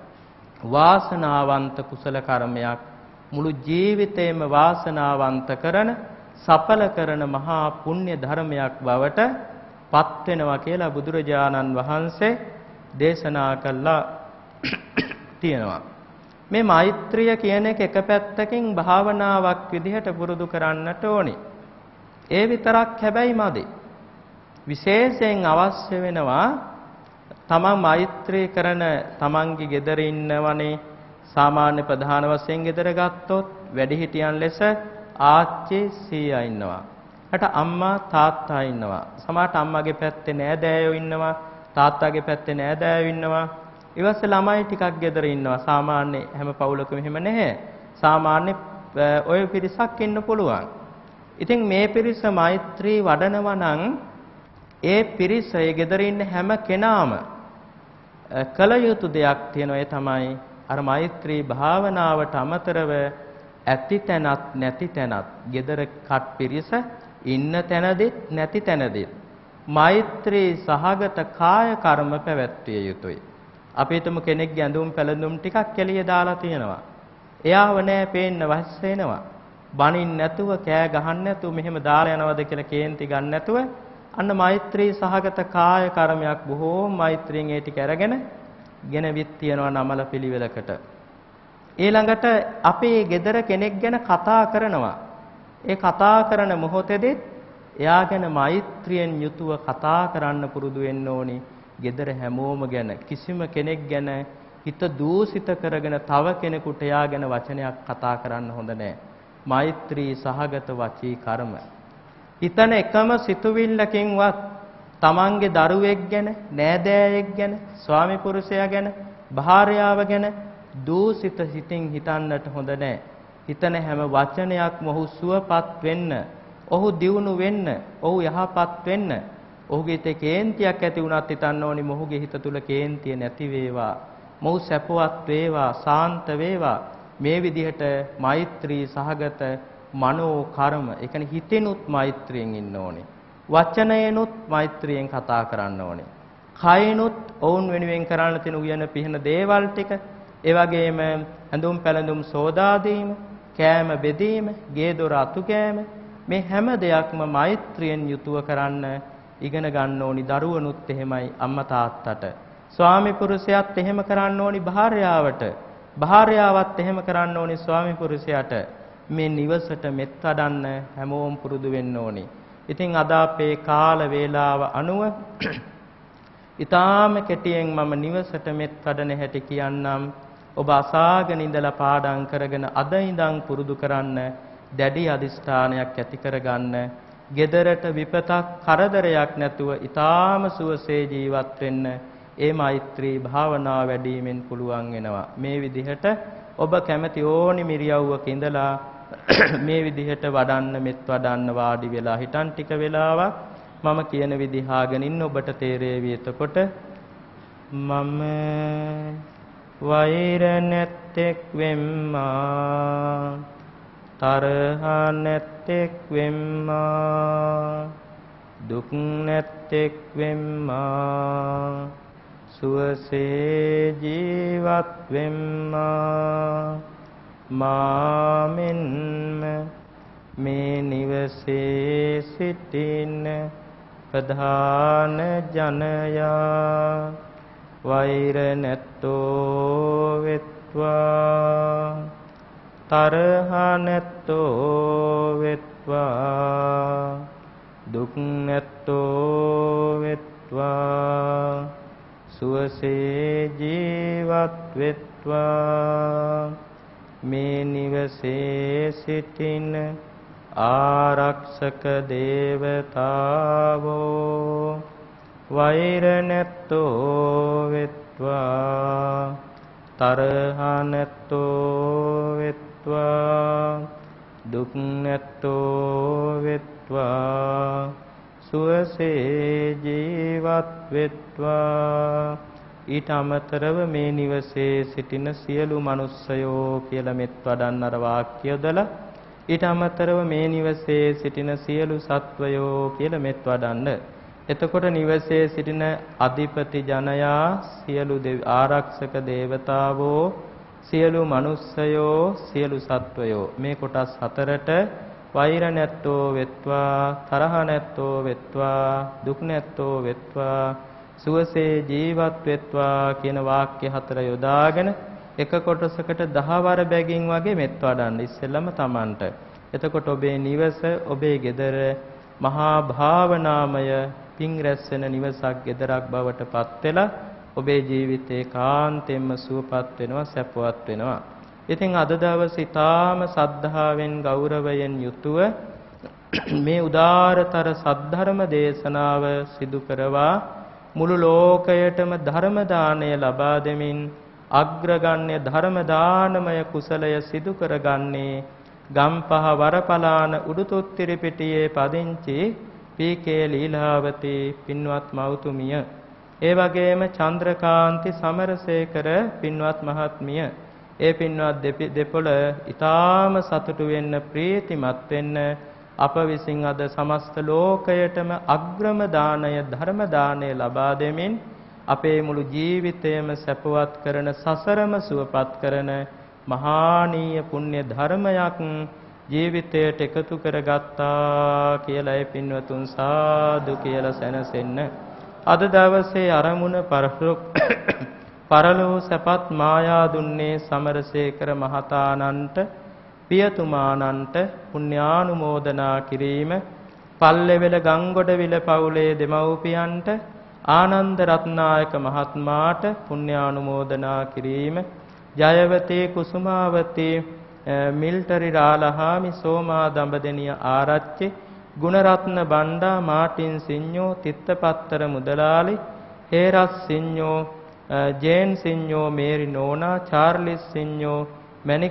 වාසනාවන්ත කුසල කර්මයක්, මුළු ජීවිතේම වාසනාවන්ත කරන සඵල කරන මහා පුණ්‍ය ධර්මයක් බවට පත් වෙනවා කියලා බුදුරජාණන් වහන්සේ දේශනා කළා තියෙනවා. මේ මෛත්‍රිය කියන එක පැත්තකින් භාවනාවක් විදිහට පුරුදු කරන්නට ඕනි. ඒ විතරක් හැබැයි මදි. විශේෂයෙන් අවශ්‍ය වෙනවා තමන් මෛත්‍රී කරන තමන්ගේ ගෙදර ඉන්නවනේ. සාමාන්‍ය ප්‍රධාන වශයෙන් ගෙදර ගත්තොත් වැඩිහිටියන් ලෙස ආච්චි සීයා ඉන්නවා. අට අම්මා තාත්තා ඉන්නවා. සමහරට අම්මාගේ පැත්තේ නෑදෑයෝ ඉන්නවා. තාත්තාගේ පැත්තේ නෑදෑයෝ ඉන්නවා. ඊවස්සේ ළමයි ටිකක් ගෙදර ඉන්නවා. සාමාන්‍ය හැම පවුලකම එහෙම නැහැ. සාමාන්‍ය ඔය පිරිසක් ඉන්න පුළුවන්. ඉතින් මේ පිරිස මෛත්‍රී වඩනවා නම් ඒ පිරිස ඒ ගෙදර ඉන්න හැම කෙනාම කල යුතු දෙයක් තියෙනවා. ඒ තමයි අර මෛත්‍රී භාවනාවට අමතරව ඇති තැනත් නැති තැනත් ගෙදර කට පිරිස ඉන්න තැනදෙත් නැති තැනදෙත් මෛත්‍රී සහගත කාය කර්ම පැවැත්විය යුතුයි. අපි හිතමු කෙනෙක්ගේ ඇඳුම් පැළඳුම් ටිකක් එළිය දාලා තියෙනවා. එයාව නෑ පේන්න වස් වෙනවා. බනින්න නැතුව කෑ ගහන්න නැතුව මෙහෙම දාලා යනවද කියලා කේන්ති ගන්න නැතුව අන්න මෛත්‍රී සහගත කාය කර්මයක් බොහෝ මෛත්‍රියෙන් ඒ ටික අරගෙන ගෙනවිත් තියනවා නමල පිළිවෙලකට. ඊළඟට අපේ ගෙදර කෙනෙක් ගැන කතා කරනවා. ඒ කතා කරන මොහොතේදී එයා ගැන මෛත්‍රියෙන් යුතුව කතා කරන්න පුරුදු වෙන්න ඕනි. ගෙදර හැමෝම ගැන කිසිම කෙනෙක් ගැන හිත දූෂිත කරගෙන තව කෙනෙකුට එයා ගැන වචනයක් කතා කරන්න හොඳ නැහැ. මෛත්‍රී සහගත වචී කර්ම. හිතන එකම සිතුවිල්ලකින්වත් තමන්ගේ දරුවෙක් ගැන, නෑදෑයෙක් ගැන, ස්වාමි පුරුෂයා ගැන, භාර්යාව ගැන දූෂිත සිතින් හිතන්නට හොඳ නැහැ. හිතන හැම වචනයක්ම ඔහු සුවපත් වෙන්න, ඔහු දියුණු වෙන්න, ඔහු යහපත් වෙන්න. ඔහුගේ හිතේ කේන්තියක් ඇති වුණත් හිතන්න ඕනි මොහුගේ හිත තුල කේන්තිය නැති වේවා. මොහු සැපවත් වේවා, සාන්ත වේවා. මේ විදිහට මෛත්‍රී සහගත මනෝ කර්ම, ඒ කියන්නේ හිතෙනුත් මෛත්‍රියෙන් ඉන්න ඕනේ. වචනයෙනුත් මෛත්‍රියෙන් කතා කරන්න ඕනේ. කයනුත් ඔවුන් වෙනුවෙන් කරන්න තියෙන උයන පිහන දේවල් ටික, ඒ වගේම ඇඳුම් පැළඳුම් සෝදා දීම, කෑම බෙදීම, ගේ දොර අතු කෑම, මේ හැම දෙයක්ම මෛත්‍රියෙන් යුතුව කරන්න ඉගෙන ගන්න ඕනි. දරුවනුත් එහෙමයි අම්මා තාත්තට. ස්වාමි පුරුෂයාත් එහෙම කරන්න ඕනි භාර්යාවට. භාර්යාවත් එහෙම කරන්න ඕනි ස්වාමි පුරුෂයාට. මේ නිවසට මෙත් වඩන්න හැමෝම පුරුදු වෙන්න ඕනි. ඉතින් අද අපේ කාල වේලාව අනුව ඊටාම කෙටියෙන් මම නිවසට මෙත් වඩන හැටි කියන්නම්. ඔබ අසාගෙන ඉඳලා පාඩම් කරගෙන අද ඉඳන් පුරුදු කරන්න, දැඩි අදිෂ්ඨානයක් ඇති කරගන්න. ගෙදරට විපතක් කරදරයක් නැතුව ඊටාම සුවසේ ජීවත් වෙන්න ඒ මෛත්‍රී භාවනාව වැඩිමින් පුළුවන් වෙනවා. මේ විදිහට ඔබ කැමති ඕනි මිරියව්වක ඉඳලා මේ විදිහට වඩන්න මෙත් වඩන්න වාඩි වෙලා හිටන් ටික වෙලාවක් මම කියන විදිහ ආගෙන ඉන්න ඔබට තේරෙවි. එතකොට මම වෛර නැත්තේක් වෙම්මා, තරහ නැත්තේක් වෙම්මා, දුක් නැත්තේක් වෙම්මා, සුවසේ ජීවත් වෙම්මා. මාමෙන්ම මේ නිවසේ සිටින ප්‍රධාන ජනයා වෛර නැත්තෝ වෙත්වා, තරහ නැත්තෝ වෙත්වා, දුක් නැත්තෝ වෙත්වා, සුවසේ ජීවත් වෙත්වා. මේ නිවසේ සිටින ආරක්ෂක දේවතාවෝ වෛර නැත්තෝ වෙත්වා, තරහ නැත්තෝ වෙත්වා, දුක් නැත්තෝ වෙත්වා, සුවසේ ජීවත් වෙත්වා. ඊට අමතරව මේ නිවසේ සිටින සියලු මනුස්සයෝ කියලා මෙත් වඩන්න අර වාක්‍ය යොදලා ඊට අමතරව මේ නිවසේ සිටින සියලු සත්වයෝ කියලා මෙත් වඩන්න. එතකොට නිවසේ සිටින අධිපති ජනයා, සියලු ආරක්ෂක දේවතාවෝ, සියලු මනුස්සයෝ, සියලු සත්වයෝ මේ කොටස් හතරට වෛර නැත්තෝ වෙත්වා, තරහ නැත්තෝ වෙත්වා, දුක් නැත්තෝ වෙත්වා, සුවසේ ජීවත් වෙත්වා කියන වාක්‍ය හතර යොදාගෙන එක කොටසකට 10 වර බැගින් වගේ මෙත් වඩන්න ඉස්සෙල්ලම Tamanට. එතකොට ඔබේ නිවස, ඔබේ ගෙදර මහා භාවනාමය පිං රැස් වෙන නිවසක්, ගෙදරක් බවට පත් වෙලා ඔබේ ජීවිතේ කාන්තෙන්ම සුවපත් වෙනවා, සැපවත් වෙනවා. ඉතින් අද දවසේ ඊටාම සද්ධාවෙන් ගෞරවයෙන් යුතුව මේ උදාරතර සද්ධර්ම දේශනාව සිදු කරවා මුළු ලෝකයටම ධර්ම දාණය ලබා දෙමින් අග්‍රගණ්‍ය ධර්ම දානමය කුසලය සිදු කරගන්නේ ගම්පහ වරපලාන උඩුතුත්තිරිපිටියේ පදිංචි පී.කේ. ලීලාවතී පින්වත් මව්තුමිය, ඒ වගේම චන්ද්‍රකාන්ති සමරසේකර පින්වත් මහත්මිය, ඒ පින්වත් දෙපොළ ඊටාම සතුටු වෙන්න, ප්‍රීතිමත් වෙන්න අප විසින් අද සමස්ත ලෝකයටම අග්‍රම දානය ධර්ම දානය ලබා දෙමින් අපේ මුළු ජීවිතයම සැපවත් කරන, සසරම සුවපත් කරන මහානීය පුණ්‍ය ධර්මයක් ජීවිතයට එකතු කරගත්තා කියලා ඒ පින්වතුන් සාදු කියලා සැනසෙන්න. අද දවසේ අරමුණ පරලෝ සැපත් මායා දුන්නේ සමරසේකර මහතානන්ට, පියතුමානන්ට පුණ්‍යානුමෝදනා කිරීම, පල්ලෙවෙල ගංගොඩවිල පවුලේ දෙමව්පියන්ට, ආනන්ද රත්නායක මහත්මයාට පුණ්‍යානුමෝදනා කිරීම, ජයවතී කුසුමාවතී මිල්ටරි රාලහාමි සෝමා දඹදෙනිය ආරච්චි, ගුණරත්න බණ්ඩා, මාටින් සිඤ්ඤෝ, තිත්තපත්තර මුදලාලි, හේරස් සිඤ්ඤෝ, ජේන් සිඤ්ඤෝ, මේරි නෝනා, චාර්ලිස් සිඤ්ඤෝ, මැණික්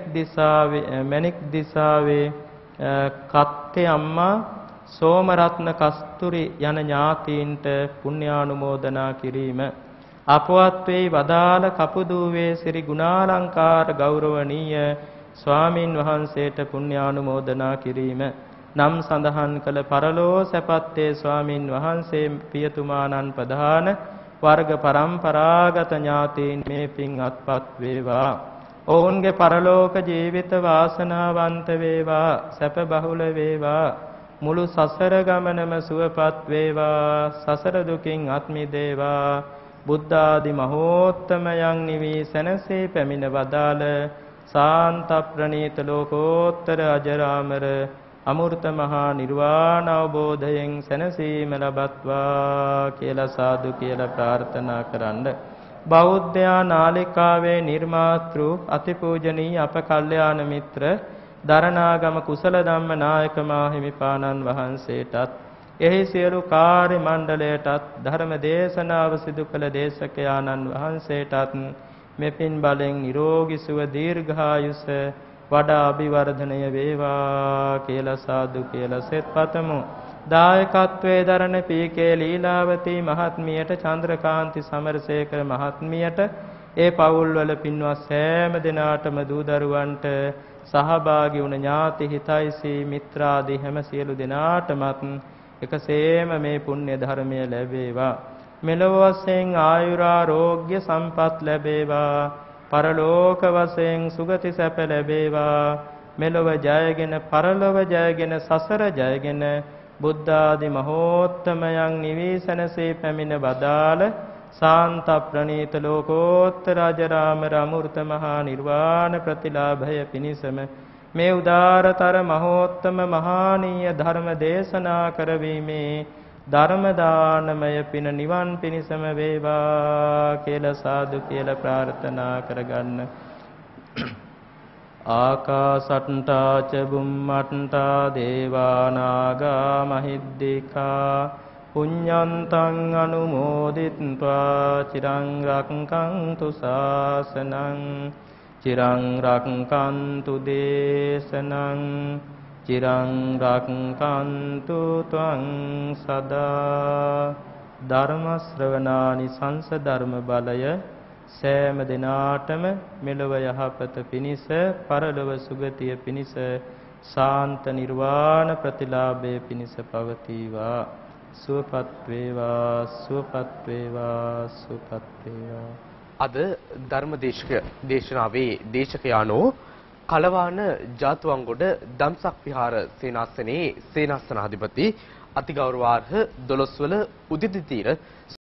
දිසාවේ කත්තේ අම්මා, සෝමරත්න කස්තුරි යන ඥාතීන්ට පුණ්‍යානුමෝදනා කිරීම. අපවත් වේ වදාළ කපුදුවේ ශ්‍රී ගුණාලංකාර ගෞරවනීය ස්වාමින් වහන්සේට පුණ්‍යානුමෝදනා කිරීම. නම් සඳහන් කළ පරලෝ සැපත්තේ ස්වාමින් වහන්සේ පියතුමාණන් ප්‍රධාන වර්ග පරම්පරාගත ඥාතීන් මේ පින් අත්පත් වේවා. ඔවුන්ගේ පරලෝක ජීවිත වාසනාවන්ත වේවා, සැප බහුල වේවා. මුළු සසර ගමනම සුවපත් වේවා, සසර දුකින් අත් මිදේවා. බුද්ධ ආදී මහෝත්තමයන් නිවි සැනසේ පැමිණ වදාළ සාන්ත ප්‍රණීත ලෝකෝත්තර අජරාමර අමෘත මහා නිර්වාණ අවබෝධයෙන් සැනසීම ලබත්වා කියලා සාදු කියලා ප්‍රාර්ථනා කරන්න. බෞද්ධ නාලිකාවේ නිර්මාතෘ අතිපූජනීය අප කල්යාණ මිත්‍ර දරණාගම කුසල ධම්ම නායක මාහිමිපාණන් වහන්සේටත්, එහි සියලු කාර්ය මණ්ඩලයටත්, ධර්ම දේශනාව සිදු කළ දේශකයාණන් වහන්සේටත් මෙපින් බලෙන් නිරෝගී සුව දීර්ඝායුෂ වඩා අභිවර්ධනය වේවා කියලා සාදු කියලා සෙත් පතමු. දායකත්වයේ දරණ පීකේ ලීලාවතී මහත්මියට, චන්ද්‍රකාන්ති සමරසේකර මහත්මියට, ඒ පවුල්වල පින්වත් සෑම දෙනාටම දූ දරුවන්ට සහභාගී වුණ ඥාති හිතයිසී මිත්‍රාදී හැම සියලු දෙනාටමත් එකසේම මේ පුණ්‍ය ධර්මය ලැබේවා. මෙලොව වශයෙන් ආයුරාෝග්‍ය සම්පත් ලැබේවා. පරලෝක වශයෙන් සුගති සැප ලැබේවා. මෙලොව ජයගෙන පරලොව ජයගෙන සසර ජයගෙන බුද්ධ ආදී මහෝත්තමයන් නිවීසනසේ පැමිණ වදාළ සාන්ත ප්‍රණීත ලෝකෝත්තර අජරාමර අමෘත මහා නිර්වාණ ප්‍රතිලාභය පිණිසම මේ උදාරතර මහෝත්තම මහානීය ධර්ම දේශනා කරවීමේ ධර්ම දානමය පින නිවන් පිණිසම වේවා කියලා සාදු කියලා ප්‍රාර්ථනා කරගන්න. ආකාසට්ටා ච බුම්මට්ටා දේවා නාග මහිද්దికා පුඤ්ඤන්තං අනුමෝදිත්වා චිරං රක්ඛන්තු ශාසනං චිරං රක්ඛන්තු දේශනං චිරං රක්ඛන්තු ත්වං සදා. ධර්ම ශ්‍රවණානි සංස ධර්ම බලය සෑම දිනාටම මෙලොව යහපත පිණිස පරලොව සුගතිය පිණිස සාන්ත නිර්වාණ ප්‍රතිලාභය පිණිස පවතිවා. සුවපත් වේවා සුවපත් වේවා සුවපත් වේවා. අද ධර්මදේශක දේශනාවේ දේශකයාණෝ කලවාන ජාතුවන්ගොඩ දම්සක් විහාර සේනාසනයේ සේනාසනාධිපති අතිගෞරවාර්හ 12 වල උදිත තීර